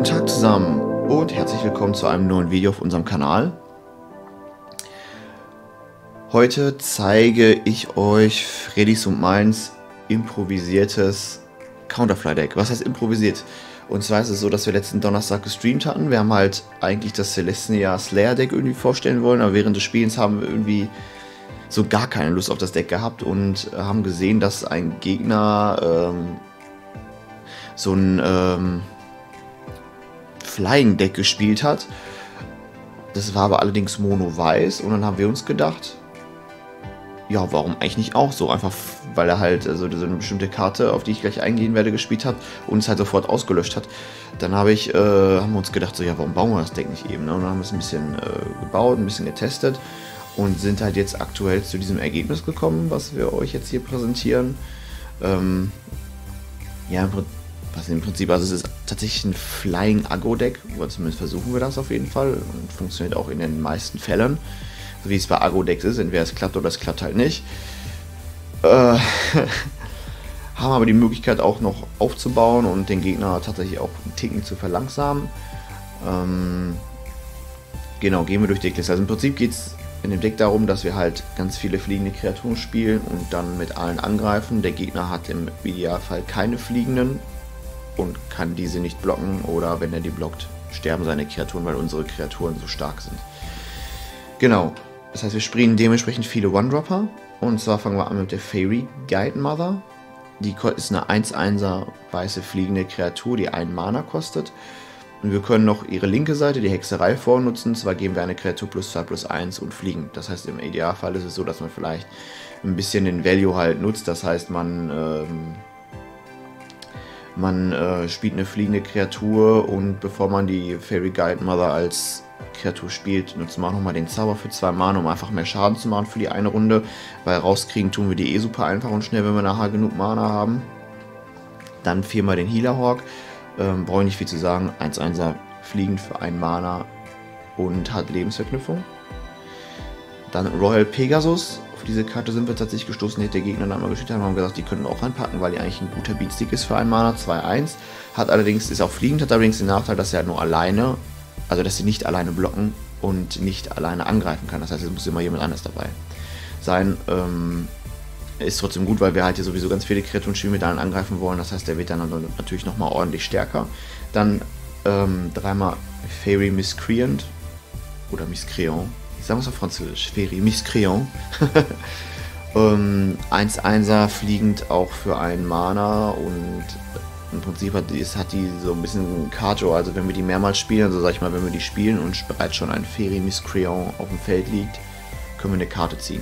Guten Tag zusammen und herzlich willkommen zu einem neuen Video auf unserem Kanal. Heute zeige ich euch Freddys und meins improvisiertes Counterfly-Deck. Was heißt improvisiert? Und zwar ist es so, dass wir letzten Donnerstag gestreamt hatten. Wir haben halt eigentlich das Celestia Slayer-Deck irgendwie vorstellen wollen, aber während des Spielens haben wir irgendwie so gar keine Lust auf das Deck gehabt und haben gesehen, dass ein Gegner so ein Flying-Deck gespielt hat. Das war aber allerdings mono-weiß und dann haben wir uns gedacht, ja, warum eigentlich nicht auch so? Einfach, weil er halt so eine bestimmte Karte, auf die ich gleich eingehen werde, gespielt hat und es halt sofort ausgelöscht hat. Dann haben wir uns gedacht, so, ja, warum bauen wir das Deck nicht eben? Ne? Und dann haben wir es ein bisschen gebaut, ein bisschen getestet und sind halt jetzt aktuell zu diesem Ergebnis gekommen, was wir euch jetzt hier präsentieren. Ja, was im Prinzip, also es ist tatsächlich ein Flying Aggro Deck, oder zumindest versuchen wir das auf jeden Fall und funktioniert auch in den meisten Fällen, so wie es bei Aggro Decks ist, entweder es klappt oder es klappt halt nicht. Haben aber die Möglichkeit auch noch aufzubauen und den Gegner tatsächlich auch einen Ticken zu verlangsamen. Genau, gehen wir durch Decklist. Also im Prinzip geht es in dem Deck darum, dass wir halt ganz viele fliegende Kreaturen spielen und dann mit allen angreifen. Der Gegner hat im Idealfall keine fliegenden und kann diese nicht blocken, oder wenn er die blockt, sterben seine Kreaturen, weil unsere Kreaturen so stark sind. Genau, das heißt, wir spielen dementsprechend viele One-Dropper, und zwar fangen wir an mit der Fairy Guide Mother. Die ist eine 1/1er weiße fliegende Kreatur, die 1 Mana kostet. Und wir können noch ihre linke Seite, die Hexerei, vornutzen. Zwar geben wir eine Kreatur +2/+1 und fliegen. Das heißt, im Idealfall ist es so, dass man vielleicht ein bisschen den Value halt nutzt. Das heißt, man spielt eine fliegende Kreatur und bevor man die Fairy Guide Mother als Kreatur spielt, nutzen wir auch nochmal den Zauber für 2 Mana, um einfach mehr Schaden zu machen für die eine Runde, weil rauskriegen tun wir die super einfach und schnell, wenn wir nachher genug Mana haben. Dann 4-mal den Healer Hawk, brauche ich nicht viel zu sagen, 1/1er fliegend für 1 Mana und hat Lebensverknüpfung. Dann Royal Pegasus. Auf diese Karte sind wir tatsächlich gestoßen, die der Gegner dann mal geschickt haben, haben gesagt, die können wir auch reinpacken, weil die eigentlich ein guter Beatstick ist für 1 Mana, 2/1. Ist auch fliegend, hat allerdings den Nachteil, dass er nur alleine, also dass sie nicht alleine blocken und nicht alleine angreifen kann. Das heißt, es muss immer jemand anders dabei sein. Ist trotzdem gut, weil wir halt hier sowieso ganz viele Kreaturen spielen, mit allen angreifen wollen. Das heißt, der wird dann natürlich nochmal ordentlich stärker. Dann 3-mal Fairy Miscreant oder Miscreant. Sagen wir es auf Französisch, Fairy Miscreant. 1/1er fliegend auch für 1 Mana und im Prinzip hat die so ein bisschen Carto, also wenn wir die mehrmals spielen, also sag ich mal, wenn wir die spielen und bereits schon ein Fairy Miscreant auf dem Feld liegt, können wir eine Karte ziehen.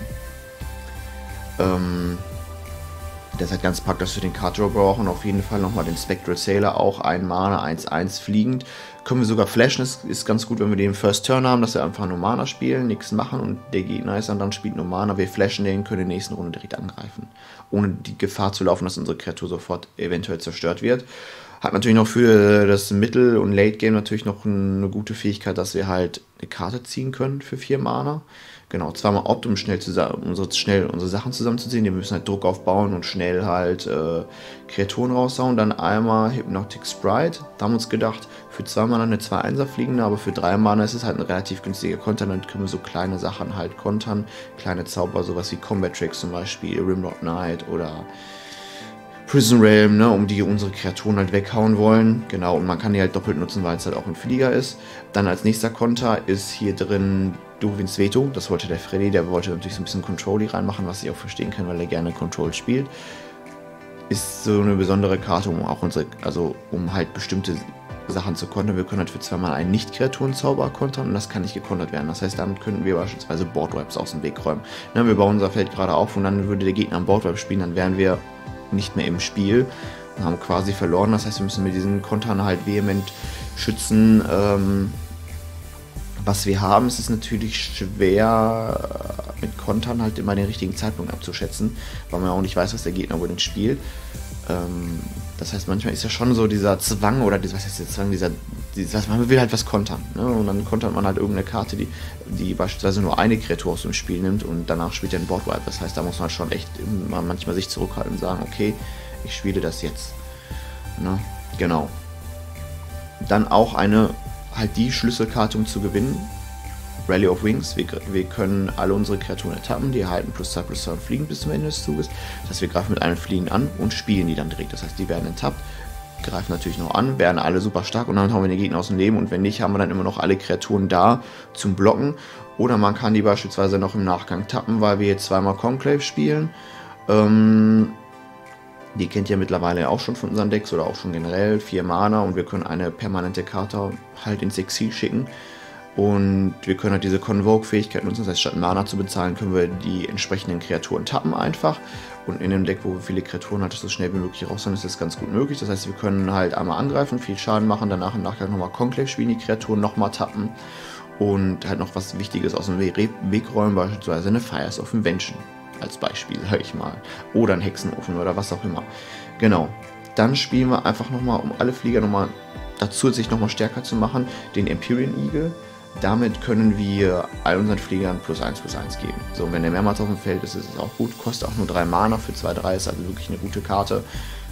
Das ist halt ganz praktisch, dass wir den Card Draw brauchen. Auf jeden Fall nochmal den Spectral Sailor, auch 1 Mana, 1/1 fliegend. Können wir sogar flashen, ist ganz gut, wenn wir den First Turn haben, dass wir einfach nur Mana spielen, nichts machen und der Gegner ist dann spielt nur Mana. Wir flashen den, können in der nächsten Runde direkt angreifen. Ohne die Gefahr zu laufen, dass unsere Kreatur sofort eventuell zerstört wird. Hat natürlich noch für das Mittel- und Late-Game natürlich noch eine gute Fähigkeit, dass wir halt eine Karte ziehen können für 4 Mana. Genau, 2-mal Opt, um schnell unsere Sachen zusammenzuziehen. Die müssen halt Druck aufbauen und schnell halt Kreaturen raushauen. Dann einmal Hypnotic Sprite. Da haben wir uns gedacht, für 2 Mana eine 2/1er fliegende, aber für 3 Mana ist es halt ein relativ günstiger Konter. Dann können wir so kleine Sachen halt kontern. Kleine Zauber, sowas wie Combat Tricks zum Beispiel, Rimrod Knight oder Prison Realm, ne, um die unsere Kreaturen halt weghauen wollen. Genau, und man kann die halt doppelt nutzen, weil es halt auch ein Flieger ist. Dann als nächster Konter ist hier drin Duwins Veto. Das wollte der Freddy, der wollte natürlich so ein bisschen Control reinmachen, was ich auch verstehen kann, weil er gerne Control spielt. Ist so eine besondere Karte, um auch um halt bestimmte Sachen zu kontern. Wir können halt für 2 Mal einen Nicht-Kreaturen-Zauber kontern und das kann nicht gekontert werden. Das heißt, dann könnten wir beispielsweise Boardwipes aus dem Weg räumen. Ne, wir bauen unser Feld gerade auf und dann würde der Gegner einen Boardwipe spielen, dann wären wir nicht mehr im Spiel und haben quasi verloren. Das heißt, wir müssen mit diesen Kontern halt vehement schützen, was wir haben. Es ist natürlich schwer, mit Kontern halt immer den richtigen Zeitpunkt abzuschätzen, weil man auch nicht weiß, was der Gegner unbedingt spielt. Das heißt, manchmal ist ja schon so dieser Zwang, oder was heißt der Zwang, man will halt was kontern, ne? Und dann kontert man halt irgendeine Karte, die beispielsweise nur eine Kreatur aus dem Spiel nimmt und danach spielt er einen Boardwipe. Das heißt, da muss man schon echt manchmal sich zurückhalten und sagen, okay, ich spiele das jetzt. Ne? Genau. Dann auch halt die Schlüsselkarte, um zu gewinnen. Rally of Wings. Wir können alle unsere Kreaturen ertappen, die erhalten +2/+2 und fliegen bis zum Ende des Zuges. Das heißt, wir greifen mit einem Fliegen an und spielen die dann direkt. Das heißt, die werden enttappt, greifen natürlich noch an, werden alle super stark und dann hauen wir den Gegner aus dem Leben. Und wenn nicht, haben wir dann immer noch alle Kreaturen da zum Blocken. Oder man kann die beispielsweise noch im Nachgang tappen, weil wir jetzt zweimal Conclave spielen. Die kennt ihr mittlerweile auch schon von unseren Decks oder auch schon generell. 4 Mana und wir können eine permanente Karte halt ins Exil schicken. Und wir können halt diese Convoke-Fähigkeit nutzen, das heißt, statt Mana zu bezahlen, können wir die entsprechenden Kreaturen tappen einfach. Und in einem Deck, wo wir viele Kreaturen halt so schnell wie möglich raushauen, ist das ganz gut möglich. Das heißt, wir können halt einmal angreifen, viel Schaden machen, danach im Nachgang nochmal Conclave spielen, die Kreaturen nochmal tappen. Und halt noch was Wichtiges aus dem Weg räumen, beispielsweise eine Fires of Invention als Beispiel, sag ich mal. Oder ein Hexenofen oder was auch immer. Genau. Dann spielen wir einfach nochmal, um alle Flieger nochmal dazu sich nochmal stärker zu machen, den Empyrean Eagle. Damit können wir all unseren Fliegern +1/+1 geben. So, wenn der mehrmals auf dem Feld ist, ist es auch gut. Kostet auch nur 3 Mana für 2/3, ist also wirklich eine gute Karte.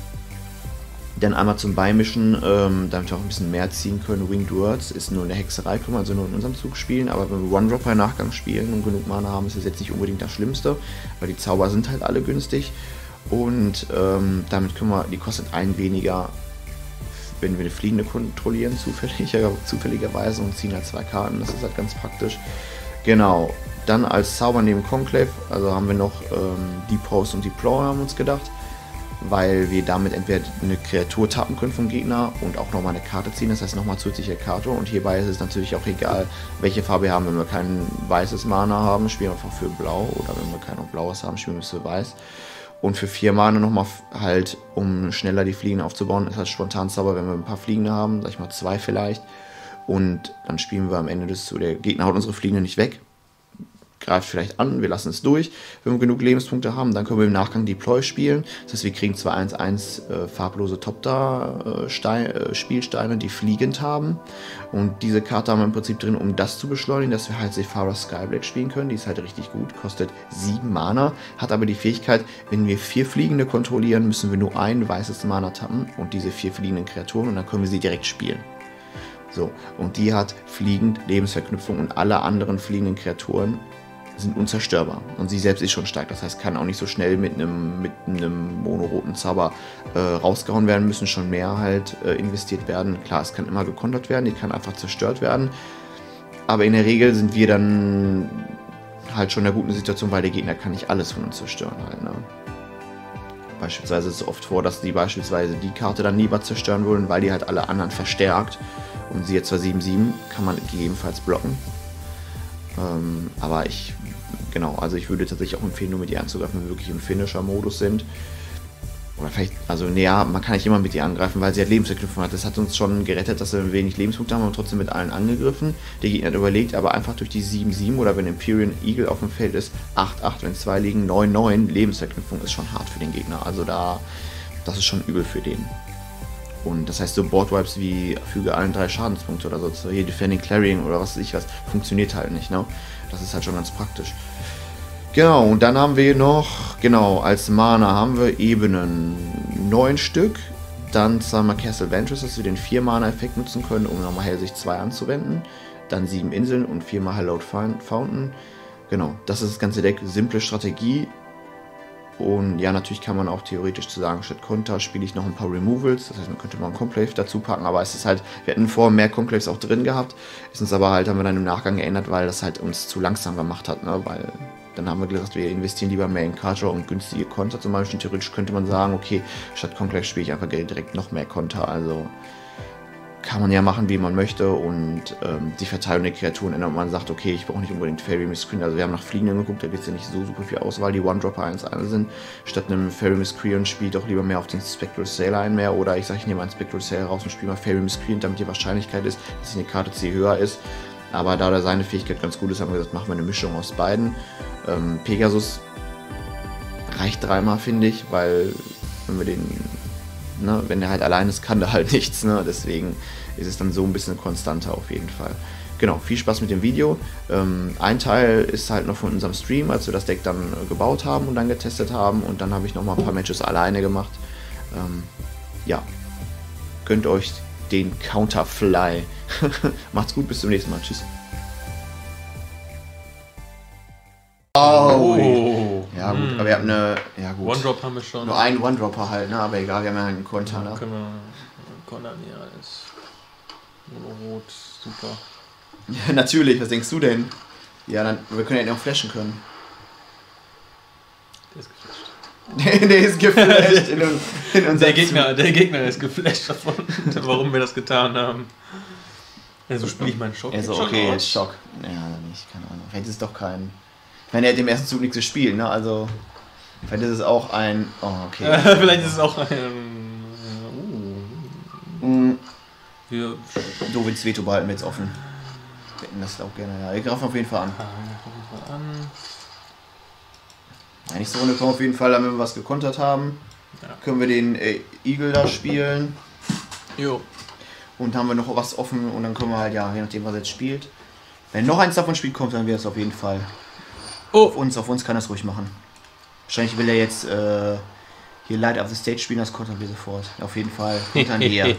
Dann einmal zum Beimischen, damit wir auch ein bisschen mehr ziehen können. Winged Words ist nur eine Hexerei, können wir also nur in unserem Zug spielen. Aber wenn wir One-Dropper Nachgang spielen und genug Mana haben, ist das jetzt nicht unbedingt das Schlimmste, weil die Zauber sind halt alle günstig. Und damit können wir, die kostet 1 weniger, wenn wir eine Fliegende kontrollieren, zufälligerweise, und ziehen halt 2 Karten, das ist halt ganz praktisch. Genau, dann als Zauber neben Conclave, also haben wir noch Depost und Deploy, haben wir uns gedacht, weil wir damit entweder eine Kreatur tappen können vom Gegner und auch nochmal eine Karte ziehen, das heißt nochmal zusätzliche Karte, und hierbei ist es natürlich auch egal, welche Farbe wir haben. Wenn wir kein weißes Mana haben, spielen wir einfach für blau, oder wenn wir kein blaues haben, spielen wir für weiß. Und für 4 Mana nochmal halt, um schneller die Fliegen aufzubauen, ist das Spontanzauber, wenn wir ein paar Fliegende haben, sag ich mal 2 vielleicht. Und dann spielen wir am Ende der Gegner haut unsere Fliegende nicht weg, greift vielleicht an, wir lassen es durch. Wenn wir genug Lebenspunkte haben, dann können wir im Nachgang Deploy spielen. Das heißt, wir kriegen 2/1/1 farblose Top-Spielsteine, die fliegend haben. Und diese Karte haben wir im Prinzip drin, um das zu beschleunigen, dass wir halt Sephara Skyblade spielen können. Die ist halt richtig gut, kostet 7 Mana, hat aber die Fähigkeit, wenn wir 4 Fliegende kontrollieren, müssen wir nur ein weißes Mana tappen und diese 4 fliegenden Kreaturen, und dann können wir sie direkt spielen. So, und die hat fliegend Lebensverknüpfung und alle anderen fliegenden Kreaturen sind unzerstörbar. Und sie selbst ist schon stark, das heißt, kann auch nicht so schnell mit einem monoroten Zauber rausgehauen werden, müssen schon mehr halt investiert werden. Klar, es kann immer gekontert werden, die kann einfach zerstört werden. Aber in der Regel sind wir dann halt schon in einer guten Situation, weil der Gegner kann nicht alles von uns zerstören halt, ne? Beispielsweise ist es oft vor, dass die beispielsweise die Karte dann lieber zerstören wollen, weil die halt alle anderen verstärkt. Und sie jetzt zwar 7/7, kann man gegebenenfalls blocken. Aber also ich würde tatsächlich auch empfehlen, nur mit ihr anzugreifen, wenn wir wirklich im Finisher-Modus sind. Oder vielleicht, also naja, man kann nicht immer mit ihr angreifen, weil sie halt Lebensverknüpfung hat. Das hat uns schon gerettet, dass wir wenig Lebenspunkte haben und trotzdem mit allen angegriffen. Der Gegner hat überlegt, aber einfach durch die 7/7 oder wenn Empyrean Eagle auf dem Feld ist, 8/8, wenn 2 liegen, 9/9, Lebensverknüpfung ist schon hart für den Gegner. Also das ist schon übel für den. Und das heißt, so Boardwipes wie füge allen 3 Schadenspunkte oder so, hier Defending Clarion oder was weiß ich was, funktioniert halt nicht, ne? Das ist halt schon ganz praktisch. Genau, und dann haben wir noch, als Mana haben wir Ebenen 9 Stück, dann zweimal Castle Ventress, dass wir den 4-Mana-Effekt nutzen können, um nochmal Hellsicht 2 anzuwenden, dann 7 Inseln und 4-mal Hallowed Fountain. Genau, das ist das ganze Deck, simple Strategie. Und ja, natürlich kann man auch theoretisch zu sagen, statt Konter spiele ich noch ein paar Removals. Das heißt, man könnte mal einen Conclave dazu packen, aber es ist halt, wir hatten vorher mehr Conclaves auch drin gehabt. Ist uns aber halt, haben wir dann im Nachgang geändert, weil das halt uns zu langsam gemacht hat, ne? Weil dann haben wir gesagt, wir investieren lieber mehr in Card Draw und günstige Konter zum Beispiel. Theoretisch könnte man sagen, okay, statt Conclave spiele ich einfach direkt noch mehr Konter. Also kann man ja machen, wie man möchte, und die Verteilung der Kreaturen ändert. Man sagt, okay, ich brauche nicht unbedingt Fairy Miscreant. Also wir haben nach Fliegenden geguckt, da gibt es ja nicht so super viel Auswahl, die One-Dropper 1/1 sind. Statt einem Fairy Miscreant spielt doch lieber mehr auf den Spectral Sailor ein mehr, oder ich sage, ich nehme einen Spectral Sailor raus und spiele mal Fairy Miscreant, damit die Wahrscheinlichkeit ist, dass eine Karte C höher ist. Aber da seine Fähigkeit ganz gut ist, haben wir gesagt, machen wir eine Mischung aus beiden. Pegasus reicht 3-mal, finde ich, weil wenn wir wenn der halt allein ist, kann der halt nichts, ne? Deswegen ist es dann so ein bisschen konstanter auf jeden Fall. Genau, viel Spaß mit dem Video. Ein Teil ist halt noch von unserem Stream, als wir das Deck dann gebaut haben und dann getestet haben, und dann habe ich noch mal ein paar Matches alleine gemacht. Ja, gönnt euch den Counterfly. Macht's gut, bis zum nächsten Mal. Tschüss. Oh. Ja gut, aber wir haben eine... Ja gut. One-Drop haben wir schon. Nur einen One-Dropper halt, ne? Aber egal, wir haben ja einen Konter, ne? Können wir kontern, ja, ist Mono-Rot, super. Ja, natürlich, was denkst du denn? Ja, dann, wir können ja noch flashen können. Der ist geflasht. Der ist geflasht in unserem Der Gegner ist geflasht davon, warum wir das getan haben. Also spiele ich meinen Schock. Also okay, jetzt Schock. Ja, nicht, keine Ahnung. Vielleicht ist es doch kein... Ich meine, er hat im ersten Zug nichts gespielt, ne? Also, vielleicht ist es auch ein... Oh, okay. Vielleicht ist es auch ein... Du willst Veto behalten, wir jetzt offen. Wir hätten das auch gerne, ja. Wir greifen auf jeden Fall an. Ja, nächste Runde kommen wir auf jeden Fall, wenn wir was gekontert haben. Ja. Können wir den Eagle da spielen. Jo. Und haben wir noch was offen und dann können wir halt, ja, je nachdem, was er jetzt spielt. Wenn noch eins davon spielt, kommt, dann wäre es auf jeden Fall. Oh. Auf uns kann er es ruhig machen. Wahrscheinlich will er jetzt hier Light of the Stage spielen, das kontern wir sofort. Auf jeden Fall. Kontern hier.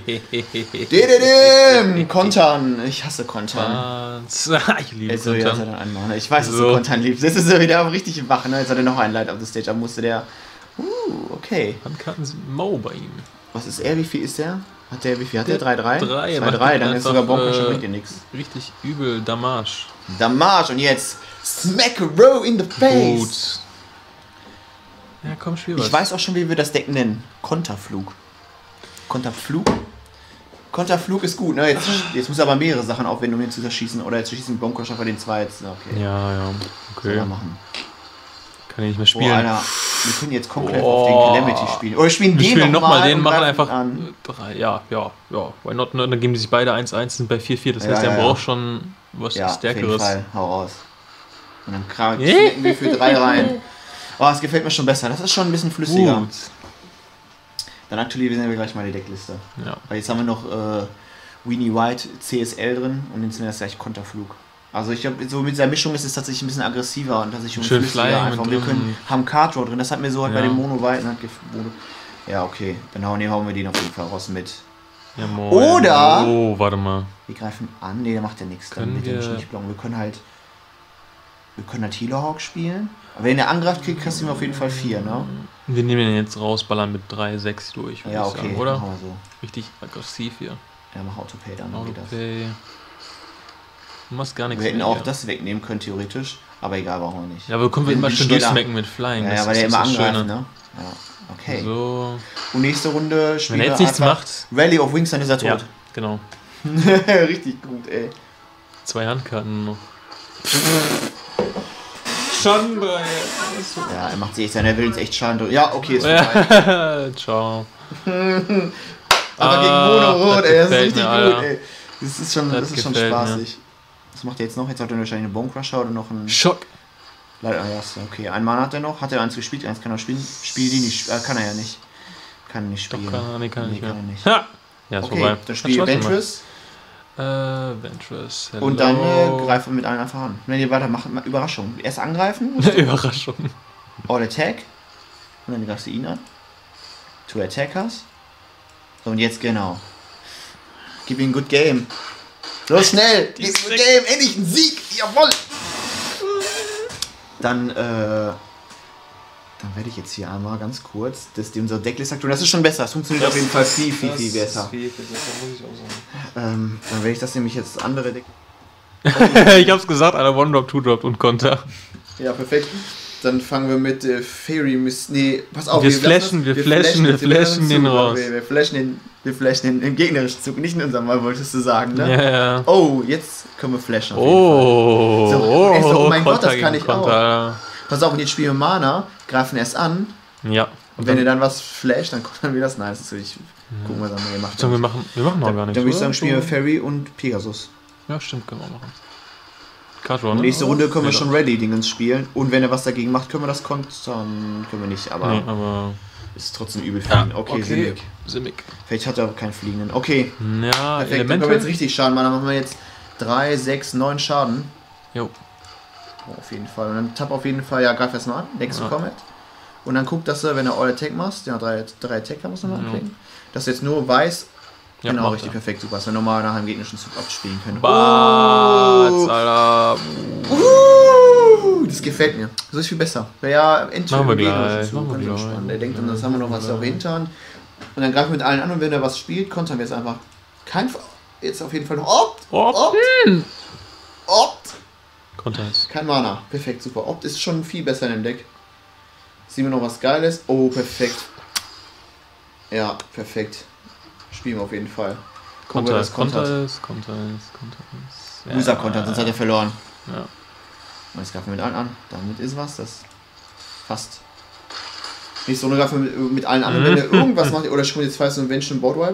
Kontern. Ich hasse Kontern. Ich liebe also, Kontern. Ja, dann einmal. Ich weiß, dass du Kontern liebst. Das ist ja wieder richtig wach, ne? Jetzt hat er noch einen Light of the Stage, da musste der... okay. Handkarten sind mau bei ihm. Was ist er? Wie viel ist der? Wie viel hat der? 3-3? 3-3. 2-3, dann ist sogar Bonker schon bringt dir nichts. Richtig übel, Damage. Damage und jetzt Smack a Row in the face. Gut. Ja, komm, spiel was. Ich weiß auch schon, wie wir das Deck nennen. Konterflug. Konterflug? Konterflug ist gut, ne? Jetzt muss er aber mehrere Sachen aufwenden, um ihn zu zerschießen. Oder jetzt schießen Bonker schafft er den 2 jetzt. Okay. Ja, okay. Soll er machen. Kann ich nicht mehr spielen. Boah, Alter, wir können jetzt komplett auf den Calamity spielen. Oder wir spielen nochmal, den machen einfach an. 3. Ja, why not? Dann geben die sich beide 1-1, sind bei 4-4. Das heißt, der braucht schon was Stärkeres. Auf jeden Fall, hau raus. Und dann knacken wir für 3 rein. Oh, es gefällt mir schon besser. Das ist schon ein bisschen flüssiger. Gut. Dann aktualisieren wir gleich mal die Deckliste. Ja. Weil jetzt haben wir noch Weenie White CSL drin und jetzt sind wir das gleich Konterflug. Also ich glaube, so mit dieser Mischung ist es tatsächlich ein bisschen aggressiver und tatsächlich schön flüssiger einfach. Wir haben Card Draw drin, das hat mir so halt bei dem Mono White. Ja, okay. Dann hauen wir den auf jeden Fall raus mit. Ja, oder... Oh, warte mal. Wir greifen an. Ne, der macht ja nichts. Dann wird der nicht blocken. Wir können halt Healer Hawk spielen. Aber wenn er angreift, kriegst du ihm auf jeden Fall 4, ne? Wir nehmen den jetzt raus, ballern mit 3-6 durch, ja, okay, sagen, oder? Machen wir so. Richtig aggressiv hier. Ja, mach Autopay dann. Autopay. Du machst gar nichts. Wir hätten auch das wegnehmen können, theoretisch. Aber egal, brauchen wir nicht. Ja, aber wir können immer schön durchsmacken mit Flying. Ja, weil der immer angreift, ne? Ja, okay. So. Und nächste Runde spielen wir wenn er jetzt nichts macht. Rally of Wings, dann ist er tot. Ja, genau. Richtig gut, ey. 2 Handkarten noch. Chandra, ja, er macht sich er will uns echt Chandra. Ja, okay, ist vorbei. Ciao. Aber gegen Mono-Rot, ey, das ist richtig mir, gut, ey. Das ist schon spaßig. Was macht er jetzt noch? Jetzt hat er wahrscheinlich eine Bone Crusher oder noch einen... Schock. Leider, ja, okay. Ein Mana hat er noch. Hat er eins gespielt? Eins kann er spielen. Spielt die nicht. Kann er ja nicht. Kann er nicht spielen. Doch, kann er nicht mehr. Nicht. Ha! Ja, ist okay, vorbei. Dann spielt Ventress. Ventress, hello. Und dann greifen wir mit allen einfach an. Wenn ihr weitermacht, Überraschung. Erst angreifen. Überraschung. All Attack. Und dann greifst du ihn an. 2 Attackers. So, und jetzt genau. Gib ihm ein Good Game. So schnell! Gib ihm ein Good Game! Endlich ein Sieg! Jawoll! Dann werde ich jetzt hier einmal ganz kurz unsere Decklist aktuell. Das ist schon besser. Das funktioniert auf jeden Fall viel besser. Viel besser, muss ich auch sagen. Dann werde ich das nämlich jetzt andere Deck. Ich hab's gesagt, einer One-Drop, Two-Drop und Konter. Ja, perfekt. Dann fangen wir mit Fairy Mist. Nee, pass auf. Wir flashen den raus. Wir flashen den gegnerischen Zug, nicht in unserem Mal, wolltest du sagen, ne? Ja, ja. Oh, jetzt können wir flashen auf jeden Fall. So, oh mein Gott, das kann ich Konter. auch. Pass auf, und jetzt spielen wir Mana, greifen erst an. Ja. Und wenn ihr dann was flasht, dann kommt dann wieder das Nice. Das will ich gucken, was wir gemacht haben. Wir machen noch gar nichts. Dann würde ich sagen, spielen wir Fairy und Pegasus. Ja, stimmt, können wir auch machen. Und nächste Runde können wir schon Ready-Dingens spielen. Und wenn er was dagegen macht, können wir das kontern. Können wir nicht, aber ist trotzdem übel für ihn. Okay, Simic. Vielleicht hat er keinen Fliegenden. Okay. Ja, perfekt. Dann können wir jetzt richtig Schaden machen. Dann machen wir jetzt 3, 6, 9 Schaden. Jo. Oh, auf jeden Fall. Und dann tapp auf jeden Fall, greif erst mal an. Next Comet. Und dann guckt, dass er, wenn er All Attack machst, 3 Attack muss man anklicken, dass er jetzt nur weiß Ja, genau, macht richtig, er. perfekt, super. Dass wir normal nach einem gegnerischen Zug abspielen können. Batz, Alter. Das gefällt mir. So ist viel besser. Ja, Machen wir gleich, Zug, machen wir ganz gleich. entspannt. Er denkt dann, das haben wir noch was auf Hintern. Und dann greifen wir mit allen an und wenn er was spielt, kontern wir jetzt einfach. Jetzt auf jeden Fall noch Opt. Konter ist. Kein Mana. Perfekt, super. Opt ist schon viel besser in dem Deck. Sehen wir noch was Geiles. Oh, perfekt. Ja, perfekt. Spielen wir auf jeden Fall. Konter ist. Loser kontert, sonst hat er verloren. Ja. Und jetzt greifen wir mit allen an. Damit ist was. Das fast. Nicht so, nur greifen wir mit allen an. Und wenn er irgendwas macht, oder schon jetzt falls so ein Invention Boardwipe.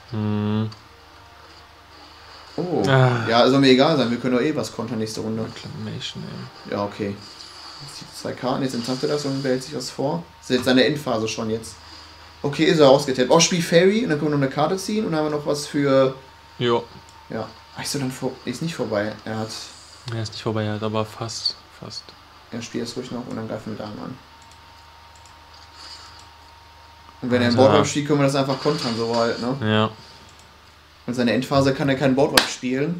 Oh. Ja, soll mir egal sein. Wir können doch eh was kontern nächste Runde. Reclamation, ey. Ja, okay. Jetzt zieht 2 Karten, jetzt enttappt er das und behält sich was vor. Das ist jetzt seine Endphase schon jetzt. Okay, ist er ausgetappt. Oh, Spiel Fairy und dann können wir noch eine Karte ziehen und dann haben wir noch was für. Jo. Ja. Ach so, dann ist nicht vorbei. Er ist nicht vorbei, er hat aber fast. Er spielt es ruhig noch und dann greifen wir da an. Und wenn er ein Boardwipe spielt, können wir das einfach kontern, so halt, ne? Ja. Und seine Endphase kann er keinen Boardwipe spielen.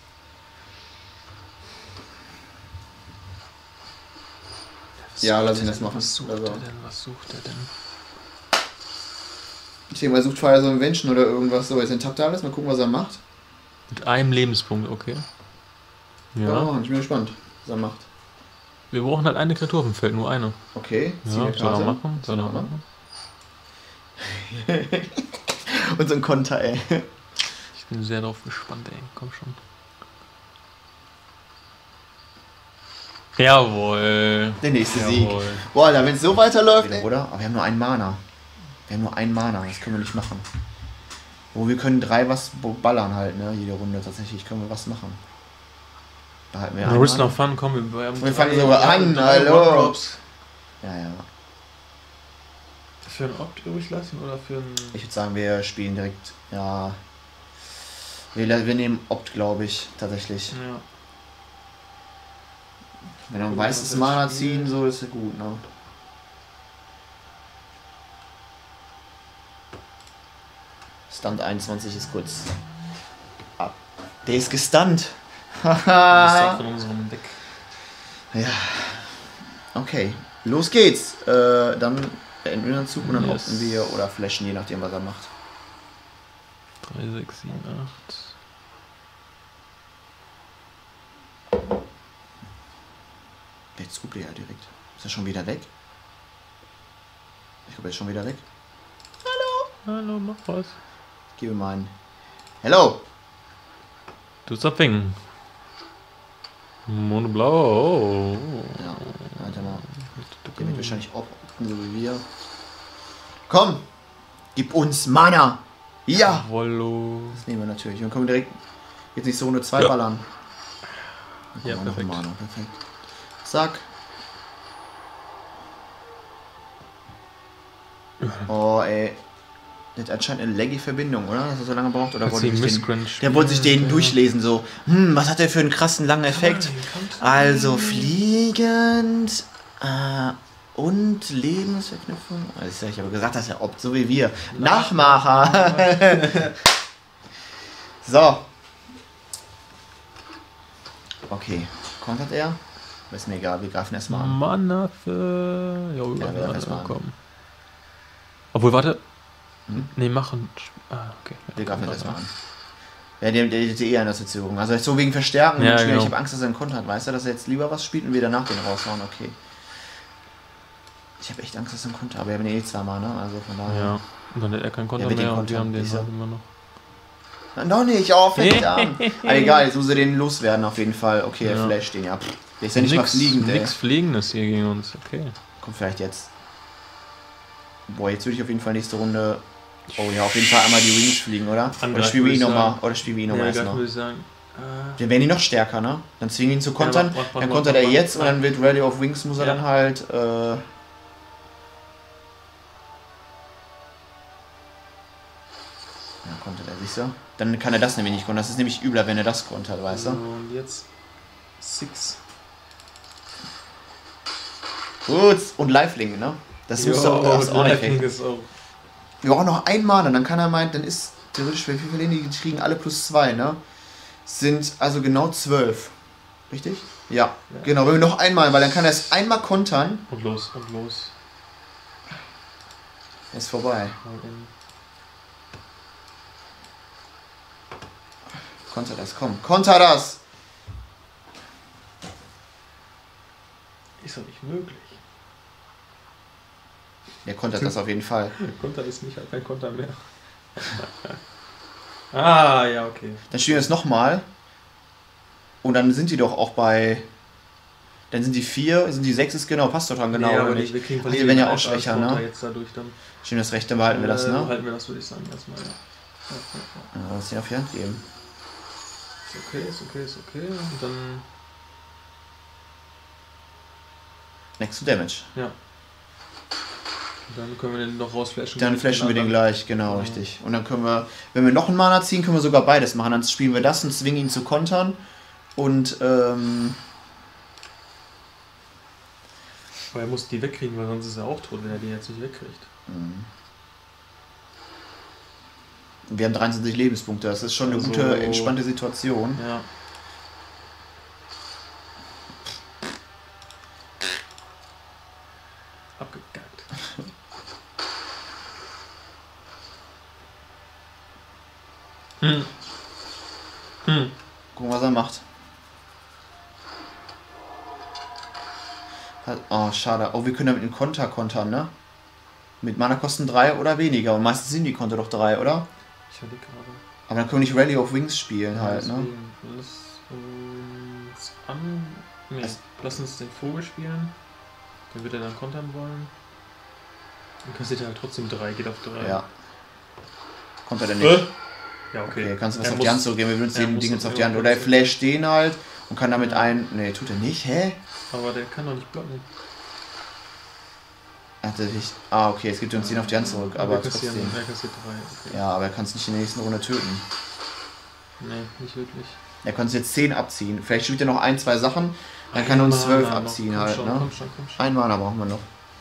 Ja, lass ihn das machen. Was sucht er denn? Ich denke mal, er sucht Fire so Invention oder irgendwas. So, jetzt enttappt er alles. Mal gucken, was er macht. Mit einem Lebenspunkt, okay. Ja, ich bin gespannt, was er macht. Wir brauchen halt eine Kreatur auf dem Feld, nur eine. Okay, ja, soll er machen? Und so ein Konter, ey. Ich bin sehr drauf gespannt, ey. Komm schon. Jawohl. Der nächste Sieg. Boah, Alter, wenn es so weiterläuft, ey. Oder? Aber wir haben nur einen Mana. Das können wir nicht machen. Oh, wir können 3 was ballern halt, ne? Jede Runde tatsächlich können wir was machen. Da halten wir Risk noch Fun, komm, wir fangen sogar an, hallo. Ja. Für einen Opt übrig lassen oder für einen... Ich würde sagen, wir spielen direkt, ja... Wir nehmen Opt, glaube ich, tatsächlich. Ja. Wenn wir ein weißes Mana ziehen, so ist ja gut, ne? Stunt 21 ist kurz. Der ist gestunt. Haha. Von unserem Deck. Ja. Okay. Los geht's. Dann beenden wir den Zug und dann opten wir oder flashen, je nachdem, was er macht. 3, 6, 7, 8. Jetzt Zug ja direkt. Ist er schon wieder weg? Ich glaube, er ist schon wieder weg. Hallo, mach was. Ich gebe mal einen. Hello! Du Zapfing. Monoblau. Ja, warte mal. Der wird wahrscheinlich auch opten, so wie wir. Komm! Gib uns Mana! Ja! Wollo. Das nehmen wir natürlich. Und können wir direkt jetzt nicht so Runde 2 ballern. Ja, perfekt. Mana. Perfekt. Zack. Oh, ey. Das ist anscheinend eine laggy Verbindung, oder? Dass er so lange braucht? Oder wollte der wollte sich den durchlesen, so. Was hat der für einen krassen langen Effekt? Also fliegend und Lebensverknüpfung. Also ich habe gesagt, dass er Opt, so wie wir. Nachmacher! So. Okay. Kontert er? Ist mir egal, wir greifen erstmal an. Mana für... Jo, wir greifen erstmal an. Obwohl, warte. Ne, machen. Okay. Wir greifen jetzt erstmal an. Ja, der ist eher in der Verzögerung. Also so wegen Verstärken. Ja, genau. Ich habe Angst, dass er einen Konter hat. Weißt du, dass er jetzt lieber was spielt und wir danach den raushauen. Okay. Ich habe echt Angst, dass er einen Konter hat. Aber wir haben eh 2 Mal, ne? Also von daher. Ja. Und dann hat er keinen Konter mehr und wir haben den halt immer noch. Na, noch nicht, fängt an. Aber egal, jetzt muss er den loswerden auf jeden Fall. Okay, er flasht den, ja. Der ist ja nicht mal fliegend, ey. Nix Fliegendes hier gegen uns, okay. Kommt vielleicht jetzt. Boah, jetzt würde ich auf jeden Fall nächste Runde... Oh ja, auf jeden Fall einmal die Wings fliegen, oder? Oder spielen wir ihn nochmal? Oder spielen wir ihn nochmal erst noch? Dann werden die noch stärker, ne? Dann zwingen wir ihn zu kontern. Dann kontert er jetzt und dann wird Rally of Wings, muss er dann halt... Ja, kontert er sich so. Dann kann er das nämlich nicht kontern. Das ist nämlich übler, wenn er das kontert, weißt du? Und jetzt 6. Gut, und Lifelink, ne? Das muss doch auch effekt. Wir brauchen noch ein Mana, dann kann er meinen, dann ist theoretisch, wie viele die kriegen alle +2, ne? Sind also genau 12. Richtig? Ja, genau. Wenn wir noch einmal, weil dann kann er es einmal kontern. Und los, und los. Ist vorbei. Konter das, komm. Konter das! Ist doch nicht möglich. Der kontert das auf jeden Fall. Konter ist nicht kein Konter mehr. Ah, ja, okay. Dann spielen wir es nochmal. Und dann sind die doch auch bei... Dann sind die 4, sind die 6 ist genau, passt doch dann genau. Nee, aber aber nicht. wir kriegen Ach, die werden ja auch schwächer, ne? Jetzt dadurch dann. Stimmt, das Recht, dann behalten wir das, ne? Behalten wir das, würde ich sagen, erstmal, ja. Ja, lass ihn auf die Hand geben. Ist okay, ist okay, ist okay. Und dann... Next to Damage. Ja. Und dann können wir den noch rausflashen. Dann flashen wir den gleich, genau, richtig. Und dann können wir, wenn wir noch einen Mana ziehen, können wir sogar beides machen. Dann spielen wir das und zwingen ihn zu kontern. Und, Aber er muss die wegkriegen, weil sonst ist er auch tot, wenn er die jetzt nicht wegkriegt. Wir haben 23 Lebenspunkte. Das ist schon eine gute, entspannte Situation. Ja. Abgekackt. Gucken, was er macht. Oh, schade. Oh, wir können damit einen Konter kontern, ne? Mit Mana kosten 3 oder weniger. Und meistens sind die Konter doch 3, oder? Ich überlege gerade. Aber dann können wir nicht Rally of Wings spielen halt, ne? Lass uns an... Nee, lass uns den Vogel spielen. Den wird er dann kontern wollen. Dann kassiert er halt trotzdem 3, geht auf 3. Ja. Kommt er denn nicht? Ja, okay. Kannst du was auf die Hand zurückgeben, wir würden den Ding jetzt auf die Hand. Oder er flasht den halt und kann damit Nee, tut er nicht, hä? Aber der kann doch nicht blocken. Okay, es gibt uns den auf die Hand zurück, aber trotzdem. Er kassiert 3, okay. Ja, aber er kann es nicht in der nächsten Runde töten. Nee, nicht wirklich. Er kann es jetzt 10 abziehen. Vielleicht spielt er noch 1, 2 Sachen, dann kann er uns 12 abziehen halt, ne? Komm schon. Ein Mana brauchen wir noch.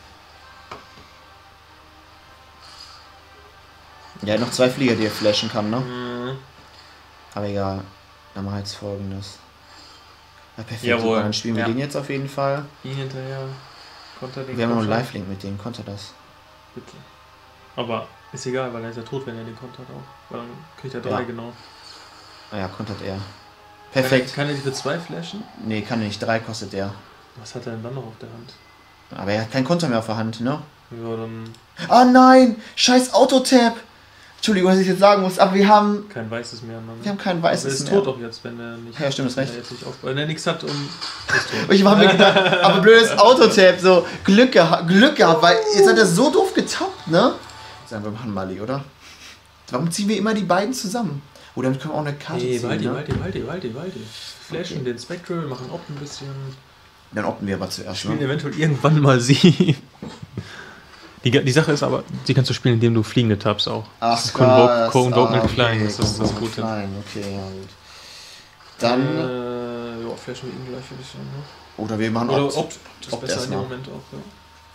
Ja, noch 2 Flieger, die er flashen kann, ne? Aber egal. Dann machen wir jetzt Folgendes. Ja, perfekt. Jawohl. Dann spielen wir den jetzt auf jeden Fall. Ihn hinterher. Konter den. Wir haben noch einen Lifelink mit dem. Konter das. Bitte. Aber ist egal, weil er ist ja tot, wenn er den kontert auch. Weil dann kriegt er 3 genau. Ja, kontert er. Perfekt. Kann er die für 2 flashen? Nee, kann er nicht. 3 kostet der. Was hat er denn dann noch auf der Hand? Aber er hat keinen Konter mehr auf der Hand, ne? Ja, dann... Ah nein! Scheiß Autotap! Entschuldigung, was ich jetzt sagen muss, aber wir haben... Kein weißes mehr. Ne? Wir haben kein weißes mehr. Er ist tot doch jetzt, wenn er nicht... Ja, stimmt, ist recht. Wenn er nichts hat, ist tot. Ich habe mir gedacht, aber blödes Autotap, so Glück gehabt, weil jetzt hat er so doof getappt, ne? Sagen wir machen Mali, oder? Warum ziehen wir immer die beiden zusammen? Oder dann können wir auch eine Karte ziehen, Waldi. Flashen den Spectral, machen Opt ein bisschen. Dann opten wir aber zuerst, spielen eventuell irgendwann mal sie. Die Sache ist aber, die kannst du spielen, indem du fliegende Tabs auch. Ach, Convoke mit Flying, das ist das Gute. Okay, ja gut. Dann... ja, flashen wir ihn gleich, würde ich sagen. Ne? Oder wir machen Opt. Das ist besser in dem Moment auch, ja.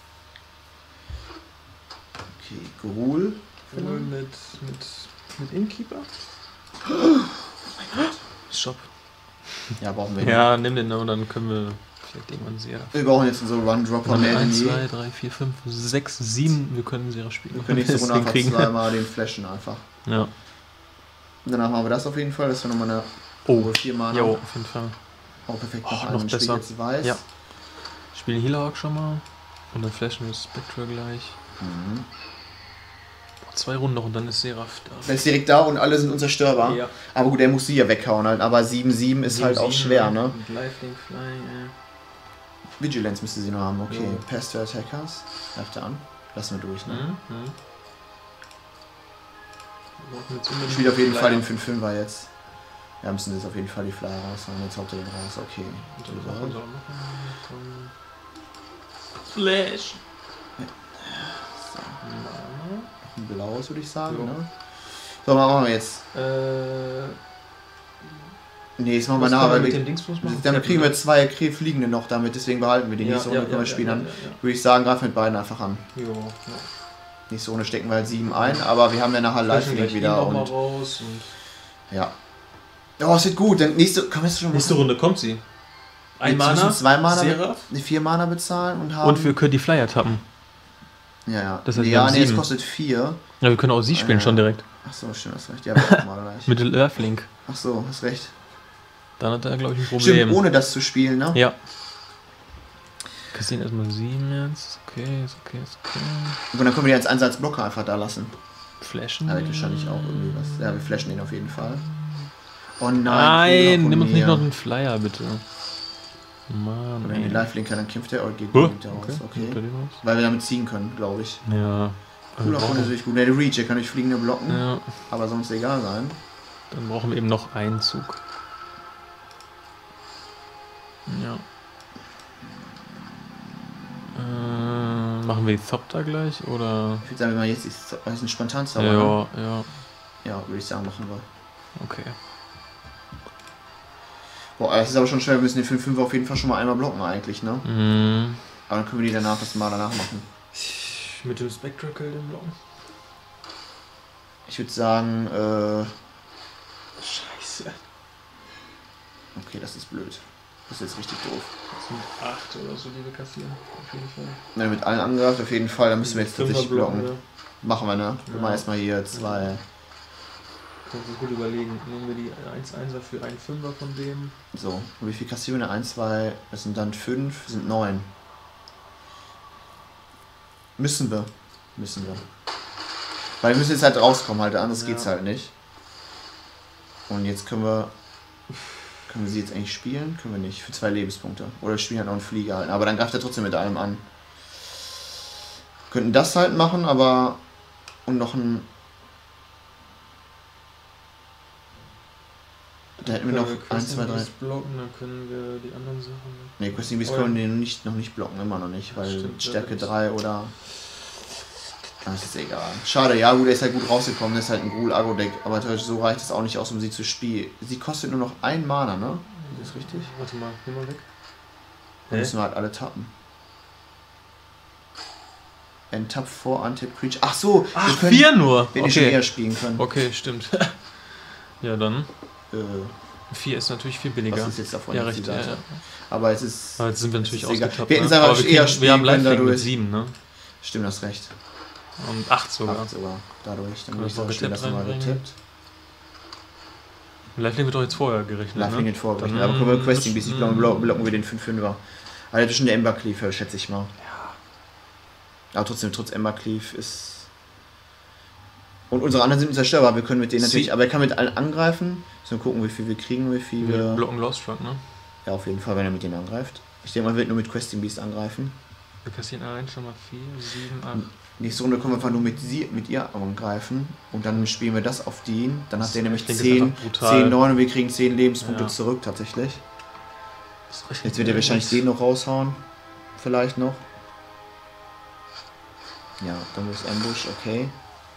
Okay, Gruul. Mit Innkeeper? Oh mein Gott. Shop. Ja, brauchen wir nicht. Ja, nimm den und dann können wir vielleicht irgendwann Sera. Wir brauchen jetzt so Run-Dropper. 1, 2, 3, 4, 5, 6, 7. Wir können Sera spielen. Wir können nächste Runde einfach zweimal den flashen einfach. Ja. Und danach machen wir das auf jeden Fall. Das ist nochmal eine 4 Mana. Jo, auf jeden Fall. Oh, perfekt. Noch besser. Jetzt weiß. Ja. Spielen Healer auch schon mal. Und dann flashen wir Spectral gleich. 2 Runden noch und dann ist Seraph da. Der ist direkt da und alle sind unzerstörbar. Ja. Aber gut, er muss sie ja weghauen halt. Aber 7-7 ist halt auch schwer, ne? Mit Lifelink, Flying, Vigilance müsste sie noch haben, okay. Jo. Pass to Attackers. Greift er an. Lassen wir durch, ne? Ich spiele auf jeden Fall den 5-5er jetzt. Ja, müssen jetzt auf jeden Fall die Flyer raus. Und jetzt haut er den raus, okay. Flash! So. Ein blaues, würde ich sagen, ne? So, was machen wir jetzt? Nee, jetzt machen wir nach, weil damit kriegen wir 2 Fliegende noch damit, deswegen behalten wir die nächste Runde, können wir spielen. Dann würde ich sagen, greifen mit beiden einfach an. Jo, Nächste Runde stecken wir halt 7 ein, aber wir haben ja nachher Live-Link wieder. Und mal Und raus und ja. Oh, es wird gut. Dann nächste Runde kommt sie. Ein Jetzt Mana, müssen 2 Mana, Seraph. 4 Mana bezahlen und haben... Und wir können die Flyer tappen. Ja. Das heißt, wir ja, haben nee, es 7. kostet 4. Ja, wir können auch sie spielen schon direkt. Achso, stimmt, hast recht. Ja, wir mal gleich. Mit Live-Link. Achso, hast recht. Dann hat er, glaube ich, ein Problem. Stimmt, ohne das zu spielen, ne? Ja. Kassieren erstmal 7 jetzt. Okay, ist okay, ist okay. Und dann können wir die als Einsatzblocker einfach da lassen. Flashen. Da wird wahrscheinlich auch irgendwie was. Ja, wir flashen den auf jeden Fall. Oh nein, Nein, nimm uns nicht noch einen Flyer, bitte. Mann, wenn die Live-Linker, dann kämpft der oder geht der raus. Okay. Nimmt er den raus? Weil wir damit ziehen können, glaube ich. Ja. Cooler Freund natürlich gut. Ne, der Reach, der kann durch Fliegende blocken. Ja. Aber sonst egal sein. Dann brauchen wir eben noch einen Zug. Ja. Machen wir die Thopter gleich, oder? Ich würde sagen, wenn wir jetzt ist ein Spontanzauber. Ja, ja. Ja, würde ich sagen, machen wir. Okay. Boah, das ist aber schon schwer. Wir müssen den 5-5 auf jeden Fall schon mal einmal blocken eigentlich, ne? Mhm. Aber dann können wir die danach das mal danach machen. Mit dem Spectracle den blocken? Ich würde sagen, Scheiße. okay, das ist blöd. Das ist jetzt richtig doof. Das sind 8 oder so, die wir kassieren. Auf jeden Fall. Wenn er mit allen angreift, auf jeden Fall, dann müssen wir jetzt tatsächlich blocken. Ja. Machen wir, ne? Wir machen erstmal hier 2. Kannst du gut überlegen. Nehmen wir die 1-1er für einen 5er von dem. So, und wie viel kassieren wir? 1, 2, das sind dann 5, sind 9. Müssen wir. Weil wir müssen jetzt halt rauskommen, halt, anders geht's halt nicht. Und jetzt können wir sie jetzt eigentlich spielen? Können wir nicht, für 2 Lebenspunkte. Oder wir spielen halt noch einen Flieger halt. Aber dann greift er trotzdem mit allem an. Könnten das halt machen, aber... Und noch ein... Da hätten wir noch 1, 2, 3... blocken, dann können wir die anderen Sachen... Ne, Questing Beast können wir noch nicht blocken, immer noch nicht. Weil Stimmt, Stärke 3 oder... Das ist egal. Schade, ja gut, er ist halt gut rausgekommen, das ist halt ein Ghoul-Agro-Deck, aber so reicht es auch nicht aus, um sie zu spielen. Sie kostet nur noch 1 Mana, ne? Ist das richtig? Warte mal, nimm mal weg. Dann müssen wir halt alle tappen. Enttap vor Untap Creature. Ach so, wir können 4 nur! Wenn die schon eher spielen können. Okay, stimmt. Ja, dann. 4 ist natürlich viel billiger. Was ist jetzt davon? Ja, jetzt recht, die Seite? ja. Aber jetzt ist... Aber jetzt sind wir natürlich ausgetappt. Wir hätten es aber eher spielen wir haben können Live-Link mit dadurch. 7, ne? Stimmt, hast recht. Und 8 sogar. 8 sogar. Dadurch. Dann Können würde ich wir sagen, stehen, dass wir mal getippt. Live-Link wird doch jetzt vorher gerechnet, Live-Link ne? wird vorher gerechnet. Aber können wir Questing Beast, blocken wir den 5-5er. Also zwischen der Embercleave, schätze ich mal. Ja. Aber trotzdem, trotz Embercleave ist... Und unsere anderen sind unzerstörbar. Wir können mit denen natürlich... Aber er kann mit allen angreifen. Müssen wir gucken, wie viel wir kriegen, wie viel wir... blocken Lost Truck, ne? Ja, auf jeden Fall, wenn er mit denen angreift. Ich denke mal, er wird nur mit Questing Beast angreifen. Wir kassieren allein schon mal 4, 7, 8. Nächste Runde können wir einfach nur mit ihr angreifen. Und dann spielen wir das auf den. Dann hat der nämlich Ich denke, 10, das ist einfach brutal. 10, 9 und wir kriegen 10 Lebenspunkte Ja. zurück tatsächlich. Das Jetzt wird er wahrscheinlich den noch raushauen. Vielleicht noch. Ja, dann muss Ambush, okay.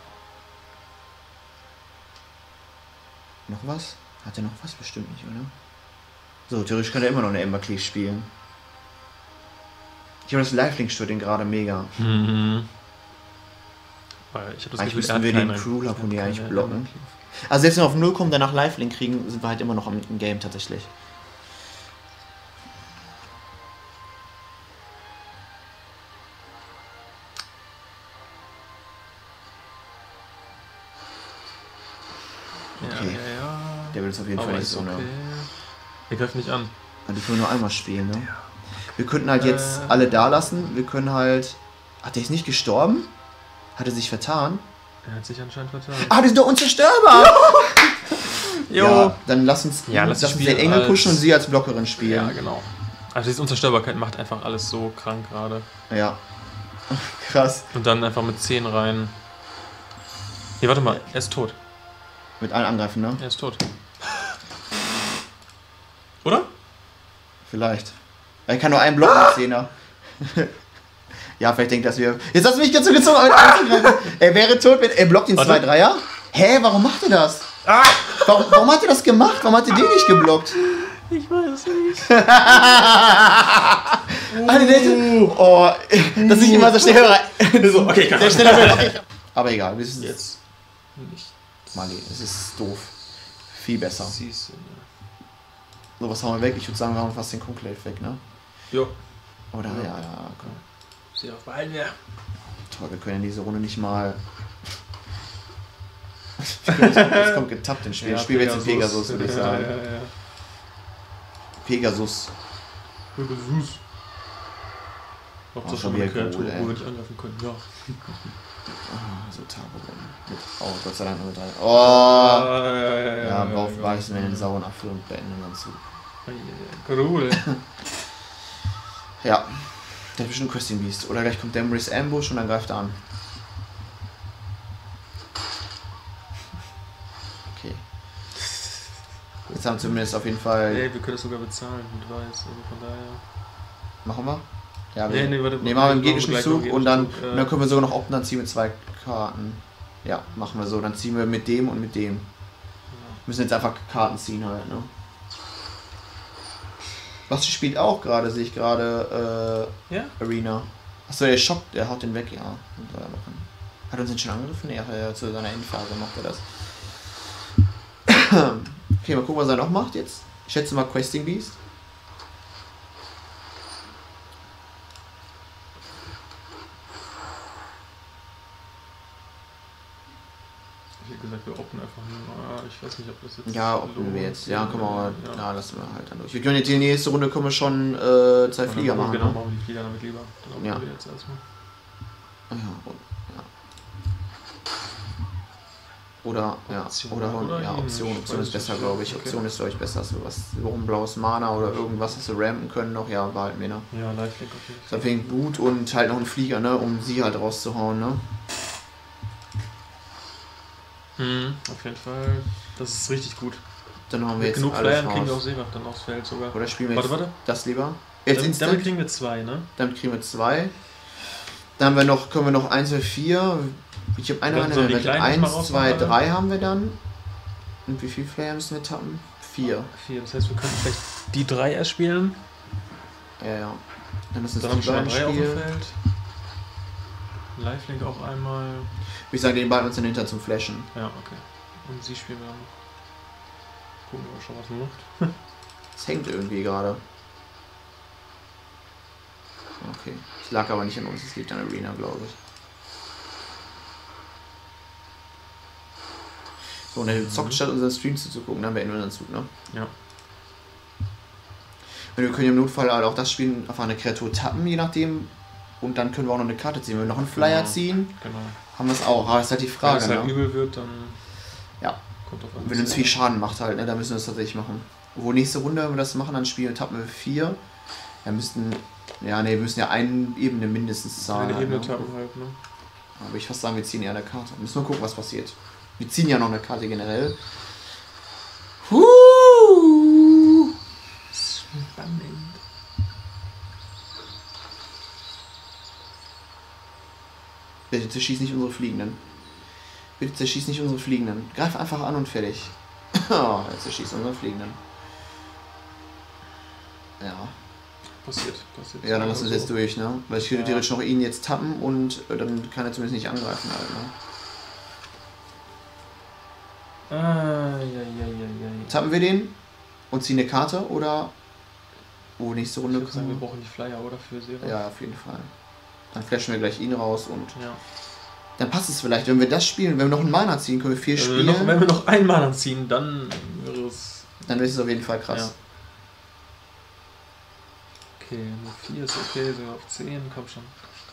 Noch was? Hat er noch was? Bestimmt nicht, oder? So, theoretisch kann er immer noch eine Embercleave spielen. Ich habe das Live-Link stört den gerade mega. Mhm. Weil ich hab das Eigentlich Gefühl, müssten wir den Cruel-Harpunier eigentlich blocken. Also selbst wenn wir auf 0 kommen, danach Live-Link kriegen, sind wir halt immer noch im Game tatsächlich. Okay. Ja. Der will uns auf jeden Fall nicht so, ne? Der greift nicht an. Die können wir nur einmal spielen, ne? Wir könnten halt jetzt alle da lassen. Wir können halt... Hat der ist nicht gestorben? Hat er sich vertan? Er hat sich anscheinend vertan. Ah, die sind doch unzerstörbar! Jo. Ja, dann lass uns den Engel pushen und sie als Blockerin spielen. Ja, genau. Also diese Unzerstörbarkeit macht einfach alles so krank gerade. Ja. Krass. Und dann einfach mit 10 rein. Hier, warte mal. Er ist tot. Mit allen angreifen, ne? Er ist tot. Oder? Vielleicht. Er kann nur einen blocken mit 10er. Ja, vielleicht denkt das wir... Jetzt hast du mich ganz so gezogen, aber anzugreifen. Er wäre tot, wenn... Er blockt den 2-3er. Hä, warum macht er das? Ah! Warum hat er das gemacht? Warum hat er den nicht geblockt? Ich weiß nicht. Oh, dass ich immer so schnell rein. So, okay, der schneller wird. Aber egal, wir sind jetzt nicht. Mali, es ist doof. Viel besser. Siehst du, ne? So, was haben wir weg? Ich würde sagen, wir haben fast den Conclave weg, ne? Jo. Oder? Ja, komm. Sie auf behalten wir. Toll, wir können in diese Runde nicht mal. Jetzt kommt getappt ins Spiel. Ja, Spiel jetzt in Pegasus, würde ich sagen. Ja. Pegasus. Hauptsache schon schon wieder eine Kreatur, cool, ey. wo wir nicht angreifen können. Ja. So Tarot. Oh, Gott sei Dank nur 3. Oh! Ja, drauf beißen wir den sauren Apfel und beenden dann zu. Cool. Ja. Der hat bestimmt Questing Beast. Oder gleich kommt Demrys Ambush und dann greift er an. Okay. Jetzt haben wir zumindest auf jeden Fall. Ey, wir können es sogar bezahlen mit Weiß, also von daher. Machen wir? Ja, warte. Nehmen wir im gegnerischen gleich Zug noch und dann können wir sogar noch opten, dann ziehen wir 2 Karten. Ja, machen wir so. Dann ziehen wir mit dem und mit dem. Müssen jetzt einfach Karten ziehen halt, ne? Basti spielt auch gerade, sehe ich gerade, Arena. Achso, der schockt, der haut den weg, ja. Hat uns den schon angegriffen? Nee, zu seiner Endphase macht er das. Okay, mal gucken, was er noch macht jetzt. Ich schätze mal Questing Beast. Wie gesagt, wir opten einfach nur. Ich weiß nicht, ob das jetzt. Ja, opten wir jetzt. Ja, können wir mal. Ja, lassen wir halt dann durch. Wir können jetzt in die nächste Runde können wir schon 2 Flieger machen. Genau, ne? machen wir die Flieger damit lieber. Dann opten wir jetzt erstmal. Oder, Option ist besser, glaube ich. Option ist, glaube ich, besser. Dass wir ein blaues Mana oder irgendwas, was wir rampen können noch. Ja, behalten wir, ne? Ja, Lifelink auf jeden Fall. Deswegen Boot und halt noch ein Flieger, ne? Um sie halt rauszuhauen, ne? Auf jeden Fall. Das ist richtig gut. Dann haben wir jetzt genug alles Flyer kriegen wir auch raus. Seewacht dann aufs Feld sogar. Oder spielen wir jetzt das lieber? Jetzt damit kriegen wir 2, ne? Damit kriegen wir 2. Dann haben wir können wir noch 1 für 4. Ich habe eine 1, 2, 3 haben wir dann. Und wie viel Flyer müssen wir tappen? 4. 4, das heißt, wir können vielleicht die 3 erspielen. Ja. Dann müssen wir schon mal 3 auf dem Feld. Lifelink auch einmal. Ich sage, den beiden uns in den Hinter zum Flashen. Ja, okay. Und sie spielen wir dann noch. Gucken wir schon, was man macht. Es hängt irgendwie gerade. Okay. Es lag aber nicht an uns, es liegt an der Arena, glaube ich. So, und der zockt statt unseren Streams zu gucken, dann beenden wir unseren Zug, ne? Ja. Und wir können im Notfall halt auch das spielen, einfach eine Kreatur tappen, je nachdem. Und dann können wir auch noch eine Karte ziehen. Wenn wir noch einen Flyer ziehen, haben wir es auch. Aber das ist halt die Frage. Wenn es halt übel wird, dann. Ja. Kommt auf wenn uns viel Schaden macht halt, ne, dann müssen wir das tatsächlich machen. Wo nächste Runde, wenn wir das machen, dann spielen tappen wir 4. Wir müssten ja eine Ebene mindestens zahlen. Eine Ebene ne? tappen halt, ne? Aber ich fast sagen, wir ziehen eher eine Karte. Müssen wir gucken, was passiert. Wir ziehen ja noch eine Karte generell. Spannend. Bitte zerschieß nicht unsere Fliegenden. Bitte zerschieß nicht unsere Fliegenden. Greif einfach an und fertig. Oh, jetzt zerschießt unsere Fliegenden. Ja. Passiert. Ja, dann lassen wir es jetzt durch, ne? Weil ich könnte theoretisch noch ihn jetzt tappen und dann kann er zumindest nicht angreifen halt, ne? Tappen wir den und ziehen eine Karte oder nächste Runde ich sagen, wir brauchen die Flyer oder für Seewacht. Ja, auf jeden Fall. Dann flashen wir gleich ihn raus und dann passt es vielleicht. Wenn wir das spielen, wenn wir noch einen Mana ziehen, können wir 4 spielen. Wenn wir noch einen Mana ziehen, dann wäre es... Dann ist es auf jeden Fall krass. Ja. Okay, nur 4 ist okay, so auf 10, komm schon.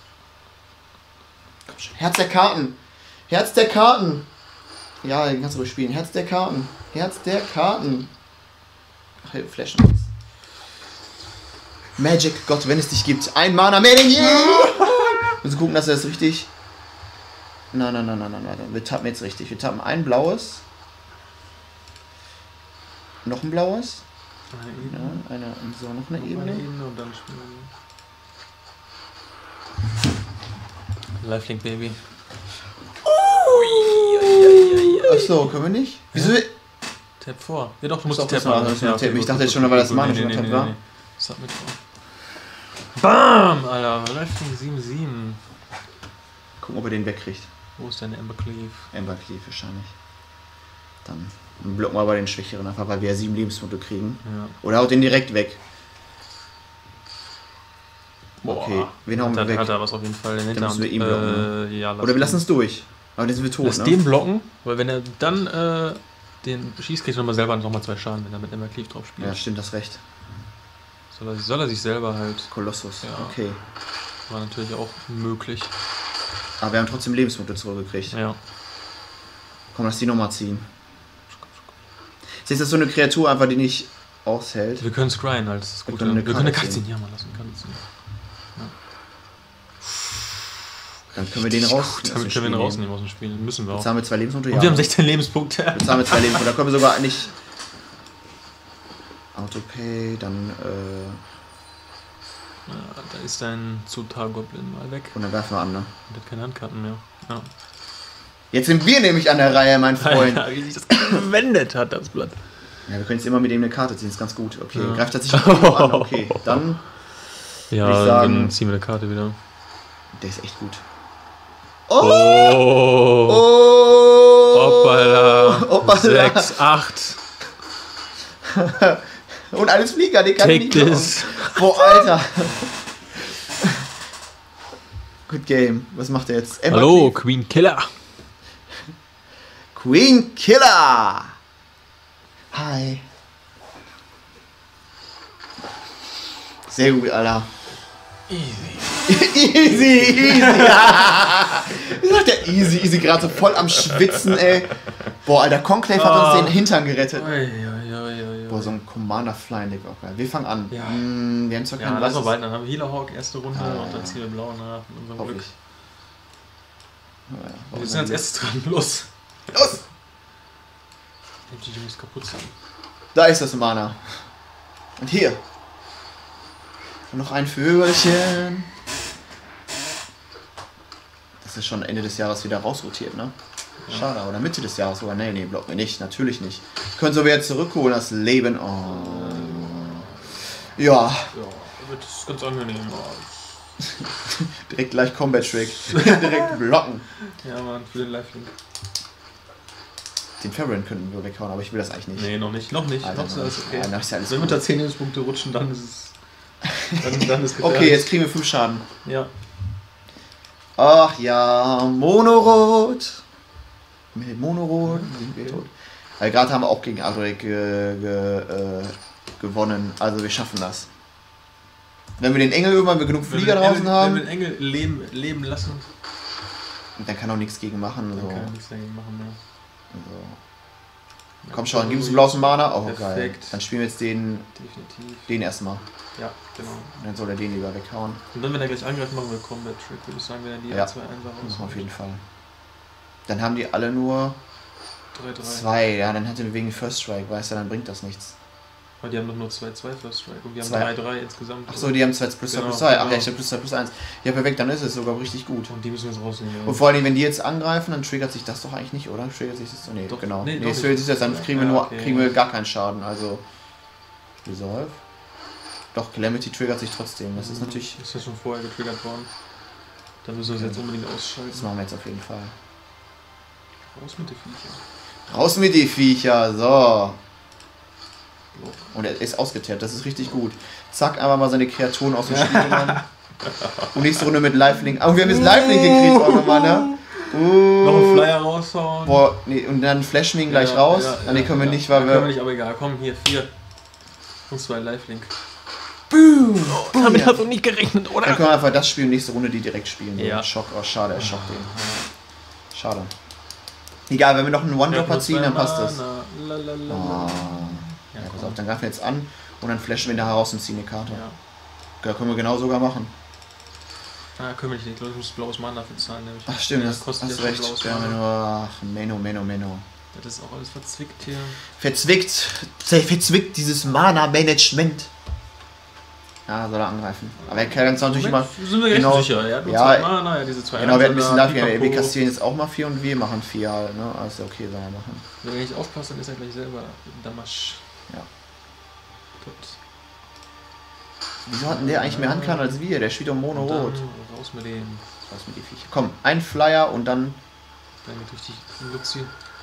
Herz der Karten! Herz der Karten! Ja, den kannst du ruhig spielen. Herz der Karten! Herz der Karten! Ach, hier, flashen uns. Magic, Gott, wenn es dich gibt. Ein Mana mehr denn je! Und gucken, dass er das richtig... Nein. Wir tappen jetzt richtig. Wir tappen ein blaues. Noch ein blaues. Eine Ebene. Ja, noch eine Ebene. Und dann spielen wir. Lifelink Baby. Achso, können wir nicht? Wieso? Tab vor. Ja doch, du musst die Tab machen. Ich dachte jetzt schon, weil das Mana schon Tab war. Submit vor. Bam! Alter, Lifelink 7-7. Gucken, ob er den wegkriegt. Wo ist deine Embercleave? Embercleave wahrscheinlich. Dann blocken wir aber den Schwächeren einfach, weil wir ja 7 Lebenspunkte kriegen. Ja. Oder haut den direkt weg. Boah. Okay, wen hauen wir weg? Hat er was auf jeden Fall. Dann müssen wir ihn blocken. Ja, Oder wir lassen es durch. Aber dann sind wir tot, lass ne? den blocken, weil wenn er dann den schießt, kriegt er nochmal selber nochmal 2 Schaden, wenn er mit Embercleave drauf spielt. Ja, stimmt, das recht. Soll er sich selber halt... Kolossus, Ja. okay. War natürlich auch möglich. Aber wir haben trotzdem Lebenspunkte zurückgekriegt. Ja. Komm, lass die nochmal ziehen. Ist das so eine Kreatur einfach, die nicht aushält? Wir können scryen als das Gute. Wir können eine Karte ziehen. Ja, man, lass eine Karte ziehen. Ja. Dann können wir den raus. Damit können wir ihn rausnehmen aus dem Spiel. Müssen wir auch. Jetzt haben wir 2 Lebenspunkte. Und wir haben 16 Lebenspunkte. Jetzt haben wir 2 Lebenspunkte. Da können wir sogar nicht... Autopay, dann... Ja, da ist dein Zutar-Goblin mal weg. Und dann werfen wir an, ne? Und hat keine Handkarten mehr. Ja. Jetzt sind wir nämlich an der Reihe, mein Freund. Ja, wie sich das gewendet hat, das Blatt. Ja, wir können jetzt immer mit ihm eine Karte ziehen, ist ganz gut. Okay, Ja. greift tatsächlich an. Okay, dann... Ja, Würde ich sagen- dann ziehen wir eine Karte wieder. Der ist echt gut. Oh! Oh! Hoppala! Hoppala. 6, 8. Und alles Flieger, den kann ich Take nicht blocken. this. Boah, Alter. Good game. Was macht er jetzt? Hallo, Queen Killer. Queen Killer. Hi. Sehr gut, Alter. Easy, easy. Wie sagt der easy gerade so voll am Schwitzen, ey. Boah, Alter, Conclave hat uns den Hintern gerettet. Boah, so ein Commander Flying Deck auch geil. Wir fangen an. Ja. Wir haben zwar Ja, keinen lass mal weißes... weiter. Dann haben wir Healer Hawk erste Runde Ah, und dann ziehen wir blau nach mit unserem Hoffe Glück. ich. Ja, Wir sind als erstes dran. Los! Los! MTG muss kaputt sein. Da ist das Mana. Und hier. Und noch ein Vögelchen. Das ist schon Ende des Jahres wieder rausrotiert, ne? Schade, oder Mitte des Jahres sogar. Nee, blocken wir nicht. Natürlich nicht. Können so wieder zurückholen, das Leben. Oh. Ja. Ja, wird ganz angenehm. Direkt gleich Combat Trick. Direkt blocken. Ja, Mann, für den Lifelink. Den Farron könnten wir weghauen, aber ich will das eigentlich nicht. Nee, noch nicht. Noch nicht. Alter, noch ist alles okay. Ja, noch ist ja alles Wenn wir gut. unter 10 Lebenspunkte rutschen, dann ist es. Dann ist Okay, jetzt kriegen wir 5 Schaden. Ja. Ach ja, Monorot. Mit Monorot sind wir tot. Weil gerade haben wir auch gegen Adric gewonnen. Also wir schaffen das. Wenn wir den Engel irgendwann genug Flieger draußen haben, Wenn wir den Engel leben lassen, dann kann auch nichts gegen machen. dann So. kann er nichts dagegen machen mehr. So. Komm schon, gib uns einen blauen Mana. Oh, geil. Perfekt. Dann spielen wir jetzt den Definitiv. erstmal. Ja, genau. Dann soll er den lieber weghauen. Und dann, wenn er gleich angreift, machen wir Combat Trick, würde ich sagen, wenn er die Ja. 2 einfach Das raus. auf jeden Fall. Dann haben die alle nur 3-3. 2. Ja, dann hätten wir wegen First Strike, weißt du, dann bringt das nichts. Aber die haben doch nur 2-2 First Strike und wir haben 2. 3-3 insgesamt. Achso, die haben 2 plus 2 Genau, plus 2. Ach genau. ja, ich hab plus 2 plus 1. Ja, perfekt, dann ist es sogar richtig gut. Und die müssen wir jetzt rausnehmen. Ja. Und vor allem, wenn die jetzt angreifen, dann triggert sich das doch eigentlich nicht, oder? Triggert sich das so? Nee, Doch, genau. nee, Nee, doch es triggert sich das, dann nicht. kriegen wir, Ja, nur, okay. kriegen wir gar keinen Schaden. Also, Resolve. Doch, Calamity triggert sich trotzdem. Das ist natürlich. Ist ja schon vorher getriggert worden. Dann müssen wir es jetzt unbedingt ausschalten. Das machen wir jetzt auf jeden Fall. Raus mit den Viecher. Raus mit die Viecher, so. Block. Und er ist ausgetappt, das ist richtig gut. Zack, einfach mal seine Kreaturen aus dem Spiel genommen. Und nächste Runde mit Lifelink. Oh, wir haben jetzt Lifelink gekriegt auch nochmal, ne? Noch einen Flyer raushauen. Boah, nee, und dann flashen wir ihn gleich raus. Nee, können wir nicht, weil Können wir wir. nicht, aber egal. Komm, hier, 4. Und 2 Lifelink. Boom! Damit hast du nicht gerechnet, Dann oder? können wir einfach das spielen, nächste Runde die direkt spielen. Ja. Schock, oh schade, er schockt den. Schade. Egal, wenn wir noch einen One-Dropper ziehen, dann passt das. Ah. Ja, pass auf, dann greifen wir jetzt an und dann flashen wir da heraus und ziehen eine Karte. Ja. Ja, können wir genau sogar machen. Ah, können wir nicht. Ich glaube, ich muss blaues Mana dafür zahlen. Nämlich. Ach stimmt, Ja, das kostet hast ja schon recht. blaues Wir haben Mana. nur, ach, Menno. Das ist auch alles verzwickt hier. Verzwickt dieses Mana-Management. Ja, soll er angreifen. Aber er kann uns natürlich immer. Sind wir genau- recht sicher. Er hat nur ja, 2 Mana, ja, diese 2 Genau, wir hatten ein bisschen Einser, dafür. Wir Pipapo. kassieren jetzt auch mal 4 und wir machen 4 halt, ne? Also okay, soll er machen. Wenn er nicht aufpasst, dann ist er gleich selber Damasch. Ja. Gut. Wieso hat denn der eigentlich mehr Handkarten als wir? Der spielt doch Mono-Rot. Raus mit denen. Raus mit die Viecher. Komm, ein Flyer und dann... Dann geht richtig Luzi.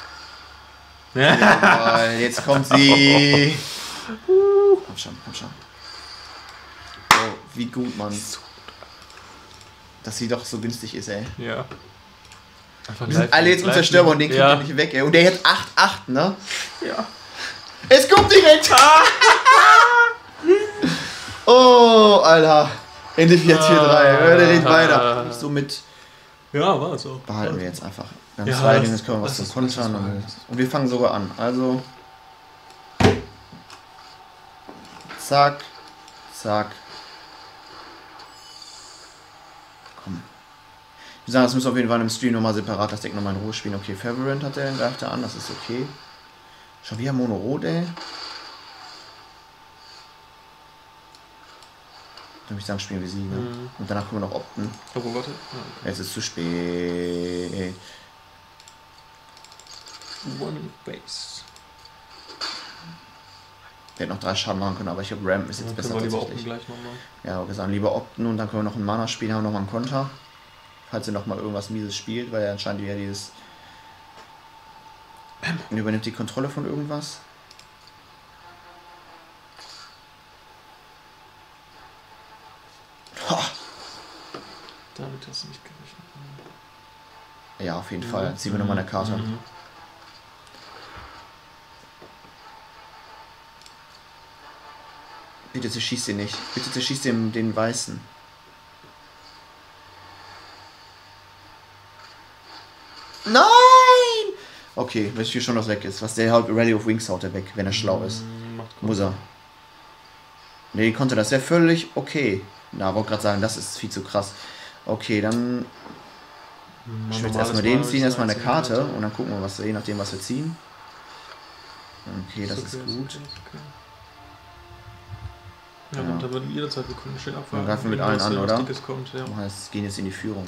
Jawohl, jetzt kommt sie. Komm schon, komm schon. Oh, wie gut, Mann. Dass sie doch so günstig ist, ey. Ja. Einfach Wir sind alle jetzt unzerstörbar und den kriegt er nicht weg, ey. Und der hat 8-8, ne? Ja. Es kommt direkt! Oh, Alter. Ende 4-4-3. Der redet weiter. Somit Ja, war es auch. behalten wir jetzt einfach. Wir haben Ja, zwei Dinge, jetzt können wir was zum lass es Kontern. mal. Und wir fangen sogar an. Also. Zack. Zack. Komm. Ich sagen, das müssen wir auf jeden Fall im Stream nochmal separat das Deck nochmal in Ruhe spielen. Okay, Favorant hat der, greift er an, das ist okay. Schon wieder Mono-Rot, ey. Dann würde ich sagen, spielen wir sie, ne? Und danach können wir noch opten. Oh, warte. Ah, okay. Jetzt ist es zu spät. One Base. Der hätte noch 3 Schaden machen können, aber ich glaube, Ramp ist jetzt Dann besser können wir lieber tatsächlich. opten gleich nochmal. Ja, wir sagen lieber opten und dann können wir noch einen Mana spielen, haben wir nochmal einen Konter. Falls er nochmal irgendwas Mieses spielt, weil er anscheinend wieder dieses... Und übernimmt die Kontrolle von irgendwas. Ha! Damit hast du nicht gerechnet. Ja, auf jeden Fall. Ziehen wir nochmal eine Karte. Bitte zerschießt ihn nicht. Bitte zerschießt den Weißen. Nein! Okay, weiß ich schon, was weg ist. Was der haut, Rally of Wings haut er weg, wenn er schlau ist. Muss er. Nee, konnte das ja völlig okay. Na, wollte gerade sagen, das ist viel zu krass. Okay, dann. Ich will jetzt erstmal den ziehen, erstmal eine Karte und dann gucken wir, was je nachdem, was wir ziehen. Okay, das ist gut. Ja, und dann würden wir jederzeit, wir können schön abwarten. Dann greifen wir mit allen an, oder? Kommt, ja. Das heißt, gehen jetzt in die Führung.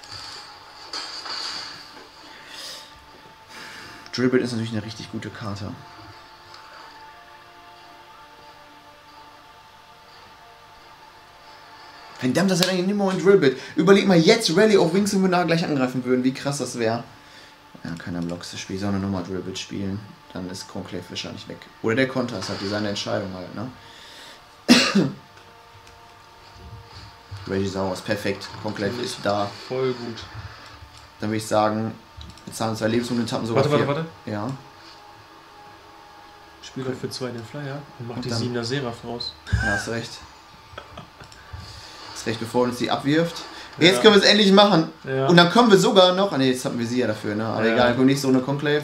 Dribble ist natürlich eine richtig gute Karte. Verdammt, das hat eigentlich nimmer ein Drillbit. Überleg mal jetzt Rally of Wings und wir da gleich angreifen würden. Wie krass das wäre. Ja, keiner Blocks das Spiel, sondern nur mal Drillbit spielen. Dann ist Conclave wahrscheinlich weg. Oder der Konter ist halt seine Entscheidung halt, ne? Reggie Sauers, perfekt. Conclave ist da. Voll gut. Dann würde ich sagen, wir zahlen 2 Lebenspunkte, tappen sogar 4. Warte. Ja. Spiel doch für 2 den Flyer und macht Und die dann- 7er Seraph raus. Ja, hast recht. Hast recht, bevor er uns die abwirft. Jetzt können wir es endlich machen. Ja. Und dann kommen wir sogar noch. Ne, jetzt hatten wir sie ja dafür, ne? Aber Ja. egal, kommt nicht so eine Conclave.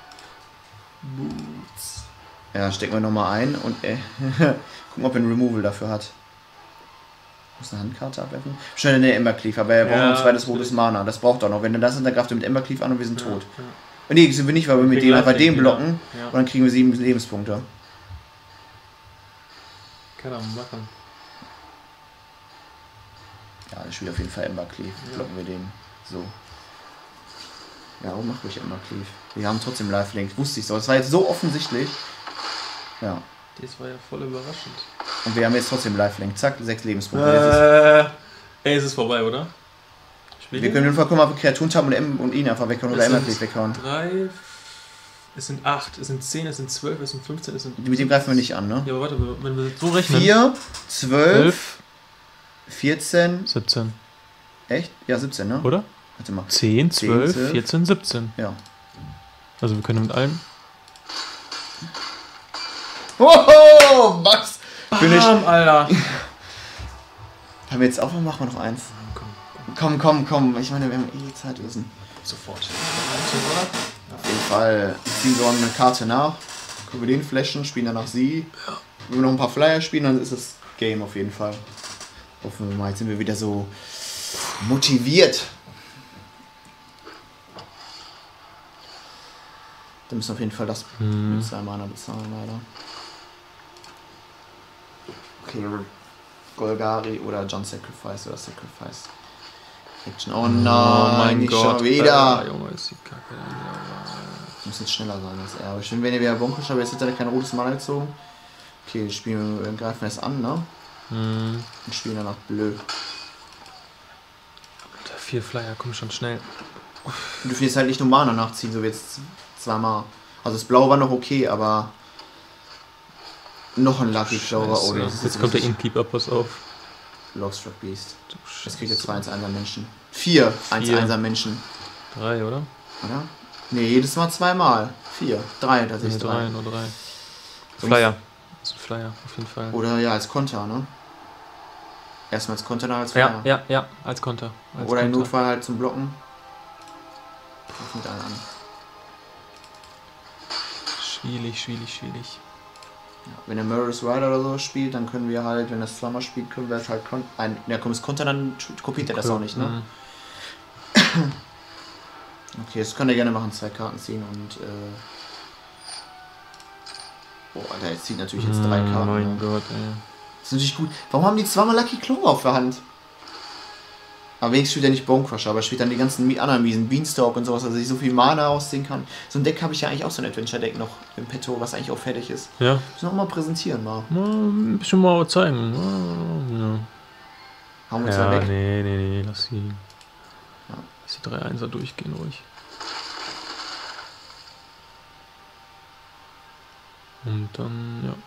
Boots. Ja, stecken wir nochmal ein und gucken, ob er ein Removal dafür hat. Muss eine Handkarte abwerfen. Schnell eine Embercleave, aber er braucht noch ein zweites rotes Mana. Das braucht er noch. Wenn er das ist, dann greift er mit Embercleave an und wir sind tot. Ja. Ne, sind wir nicht, weil wir mit kriegen dem einfach Lifelink, den blocken Ja. und dann kriegen wir 7 Lebenspunkte. Kann er machen. Ja, das spielt auf jeden Fall Embercleave. Ja. Blocken wir den. So. Ja, warum macht ruhig Embercleave? Wir haben trotzdem Lifelink. Wusste ich so. Das war jetzt so offensichtlich. Ja. Das war ja voll überraschend. Und wir haben jetzt trotzdem Lifelink. Zack, 6 Lebenspunkte. Ey, es ist vorbei, oder? Wir können den Fall auf Kreaturen tappen und ihn einfach weghauen oder Embercleave weghauen. 3, es sind 8, es sind 10, es sind 12, es sind 15, es sind... Mit dem greifen wir nicht an, ne? Ja, aber warte, wenn wir so rechnen... 4, 12, 14... 17. Echt? Ja, 17, ne? Oder? Warte mal. 10, 12, 12. 14, 17. Ja. Also wir können mit allen... Hoho, Max! Bam, Alter! Haben wir jetzt auch noch? Machen wir noch eins. Komm, Komm. Ich meine, wir haben eh Zeitwissen. sofort. Auf jeden Fall ziehen wir eine Karte nach. Können wir den flashen, spielen danach sie. Wenn wir noch ein paar Flyer spielen, dann ist das Game auf jeden Fall. Hoffen wir mal, jetzt sind wir wieder so motiviert. Dann müssen wir auf jeden Fall das mit 2 Mana bezahlen, leider. Okay, Golgari oder John Sacrifice oder Sacrifice. Action. Oh nein, nicht schon wieder. Junge, ist die Kacke. Muss jetzt schneller sein als er. Aber ich finde, wenn ihr wieder Bonkisch, aber jetzt hat er kein rotes Mana gezogen. Okay, greifen wir es an, ne? Mhm. Und spielen danach blöd. 4 Flyer, komm schon schnell. Und du willst halt nicht nur Mana nachziehen, so wie jetzt zweimal. Also das Blau war noch okay, aber noch ein Lucky Clover. Oh, jetzt kommt der Innkeeper, pass auf. Logstruck Beast. Das kriegt jetzt 2 1er Menschen. 4 1-1er Menschen. 3, oder? Oder? Ne, jedes Mal zweimal. 4. 3, tatsächlich 3. Nur 3. Flyer. Das ist ein Flyer, auf jeden Fall. Oder ja, als Konter, ne? Erstmal als Konter, dann als Flyer. Ja, als Konter. Oder im Notfall halt zum Blocken. Das mit allen an. Schwierig. Ja, wenn der Murderous Rider oder so spielt, dann können wir halt, wenn das Flammer spielt, können wir es halt kommt das Konter, dann kopiert er das auch nicht, ne? Okay, das kann er gerne machen, 2 Karten ziehen und oh, Alter, jetzt zieht natürlich jetzt 3 Karten. Mein Gott, ey. Das ist natürlich gut. Warum haben die zweimal Lucky Clover auf der Hand? Aber wenigstens spielt er nicht Bonecrusher, aber spielt dann die ganzen anderen miesen Beanstalk und sowas, also ich so viel Mana ausziehen kann. So ein Deck habe ich ja eigentlich auch, so ein Adventure-Deck noch im Petto, was eigentlich auch fertig ist. Ja. Müssen wir auch mal präsentieren, mal. Ein bisschen mal zeigen. Ja. Haben wir uns da weg? Nee, lass die 3 1er durchgehen ruhig. Und dann, ja.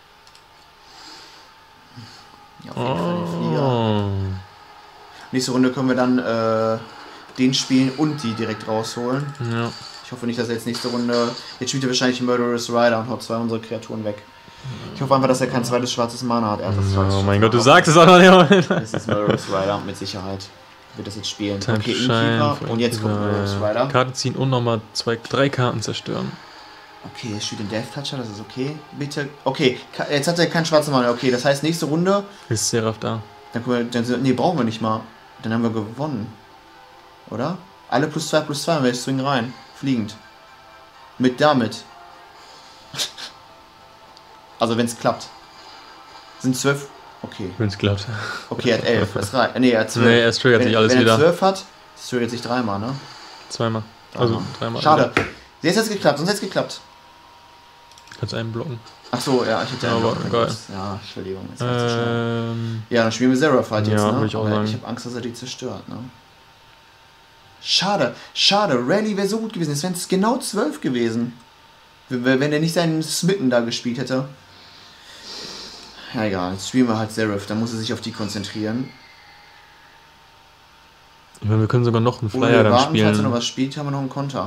Ja, auf jeden Fall den Flieger. Nächste Runde können wir dann den spielen und die direkt rausholen. Ja. Ich hoffe nicht, dass er jetzt nächste Runde... Jetzt spielt er wahrscheinlich Murderous Rider und haut 2 unserer Kreaturen weg. Ich hoffe einfach, dass er kein zweites schwarzes Mana hat. Er hat das oh mein Gott, du sagst es auch noch nicht. Das ist Murderous Rider mit Sicherheit. Wird das jetzt spielen. Time okay, Shine, Innkeeper und jetzt kommt Murderous Rider. Karte ziehen und nochmal 3 Karten zerstören. Okay, er spielt den Death Toucher, das ist okay. Bitte. Okay, jetzt hat er kein schwarzes Mana. Okay, das heißt nächste Runde... Ist Seraph da? Dann können wir... Nee, brauchen wir nicht mal. Dann haben wir gewonnen. Oder? Alle +2/+2 und wir swingen rein. Fliegend. Damit. Also wenn es klappt. Sind 12. Okay. Wenn es klappt. Okay, er hat 11. Das reicht. Nee, er hat 12. Nee, er triggert sich alles wieder. Wenn er 12 hat, das triggert sich 3-mal, ne? 2-mal. Also 3-mal. Schade. Jetzt hat es geklappt, sonst hätte es geklappt. Kannst einen blocken. Ach so, ja, ich hätte einen aber blocken. geil. Ja, Entschuldigung. Jetzt war's zu schnell. Ja, dann spielen wir Seraph halt jetzt, ja, ne? Ich auch aber sagen. ich habe Angst, dass er die zerstört, ne? Schade. Rally wäre so gut gewesen. Es wären genau 12 gewesen. Wenn er nicht seinen Smitten da gespielt hätte. Ja, egal. Jetzt spielen wir halt Seraph. Da muss er sich auf die konzentrieren. Ich meine, wir können sogar noch einen Flyer dann spielen. Falls er noch was spielt, haben wir noch einen Konter.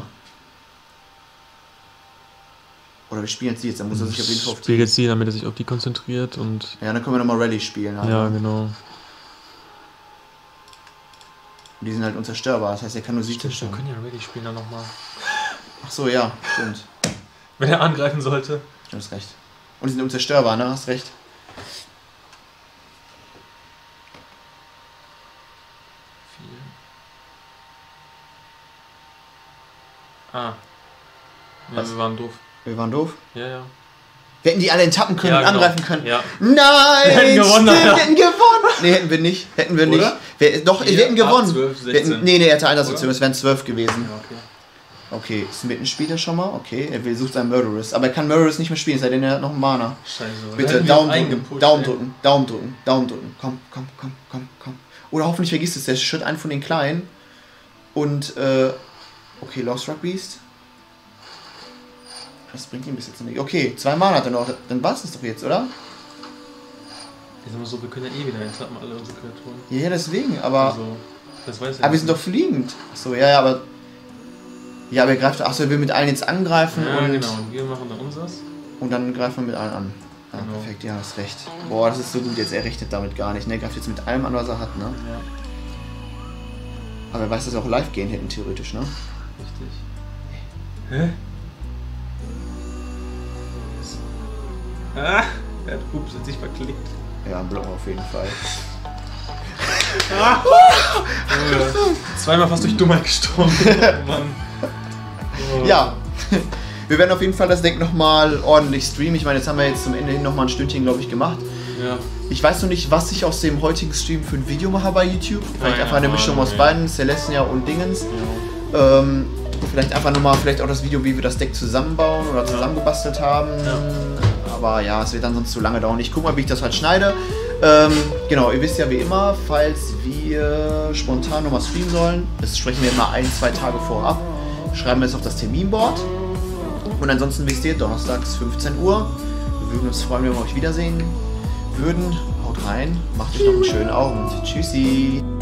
Oder wir spielen jetzt die jetzt, dann muss er sich auf jeden Fall auf die... Spiel jetzt die, damit er sich auf die konzentriert und... Ja, dann können wir nochmal Rally spielen. Halt. Ja, genau. Und die sind halt unzerstörbar, das heißt, er kann nur sie zerstören. Wir können ja Rally spielen dann nochmal. Ach so, ja, stimmt. Wenn er angreifen sollte. Du hast recht. Und die sind unzerstörbar, ne? Hast recht. Ja, was? wir waren doof. Wir waren doof? Ja. Wir hätten die alle enttappen können und angreifen können. Ja. Nein! Wir hätten gewonnen. Wir hätten gewonnen! Nee, hätten wir nicht. Wir hätten gewonnen. 12, 16. Nee, er hatte einer so, es wären 12 gewesen. Ja, okay. Okay, Smitten spielt er schon mal. Okay, er sucht seinen Murderous. Aber er kann Murderous nicht mehr spielen, seitdem er hat noch einen Mana. Scheiße. Bitte, Daumen drücken. Komm. Oder hoffentlich vergisst es, der schütt einen von den Kleinen. Und, okay, Logstruck Beast. Das bringt ihn bis jetzt nicht. Okay, 2 Mana hat er noch. Dann war es das doch jetzt, oder? Ich sag mal so, wir können ja eh wieder enttappen, alle unsere Kreaturen. Ja, deswegen, aber... Also, das weiß ich aber wir sind doch fliegend. Achso, ja, aber... Ja, aber er greift... Achso, er will mit allen jetzt angreifen ja, und... genau. Und wir machen dann unseres. Und dann greifen wir mit allen an. Ja, genau. Perfekt, ja, hast recht. Boah, das ist so gut, jetzt er rechnet damit gar nicht, ne? Er greift jetzt mit allem an, was er hat, ne? Ja. Aber er weiß, dass wir auch live gehen hätten, theoretisch, ne? Richtig. Hä? Ah! Er hat sich verklickt. Ja, ein Block auf jeden Fall. Ah. Zweimal fast durch Dummheit gestorben. Oh Mann. Oh. Ja. Wir werden auf jeden Fall das Deck nochmal ordentlich streamen. Ich meine, jetzt haben wir jetzt zum Ende hin nochmal ein Stündchen, glaube ich, gemacht. Ja. Ich weiß noch nicht, was ich aus dem heutigen Stream für ein Video mache bei YouTube. Vielleicht einfach eine Mischung aus beiden, Celestia und Dingens. Ja. Vielleicht einfach nochmal, vielleicht auch das Video, wie wir das Deck zusammenbauen oder zusammengebastelt haben. Ja. Aber ja, es wird dann sonst zu lange dauern. Ich gucke mal, wie ich das halt schneide. Genau, ihr wisst ja wie immer, falls wir spontan nochmal streamen sollen, das sprechen wir immer 1-2 Tage vorab, schreiben wir es auf das Terminboard. Und ansonsten wisst ihr, donnerstags 15 Uhr. Wir würden uns freuen, wenn wir euch wiedersehen würden. Haut rein, macht euch noch einen schönen Abend. Tschüssi!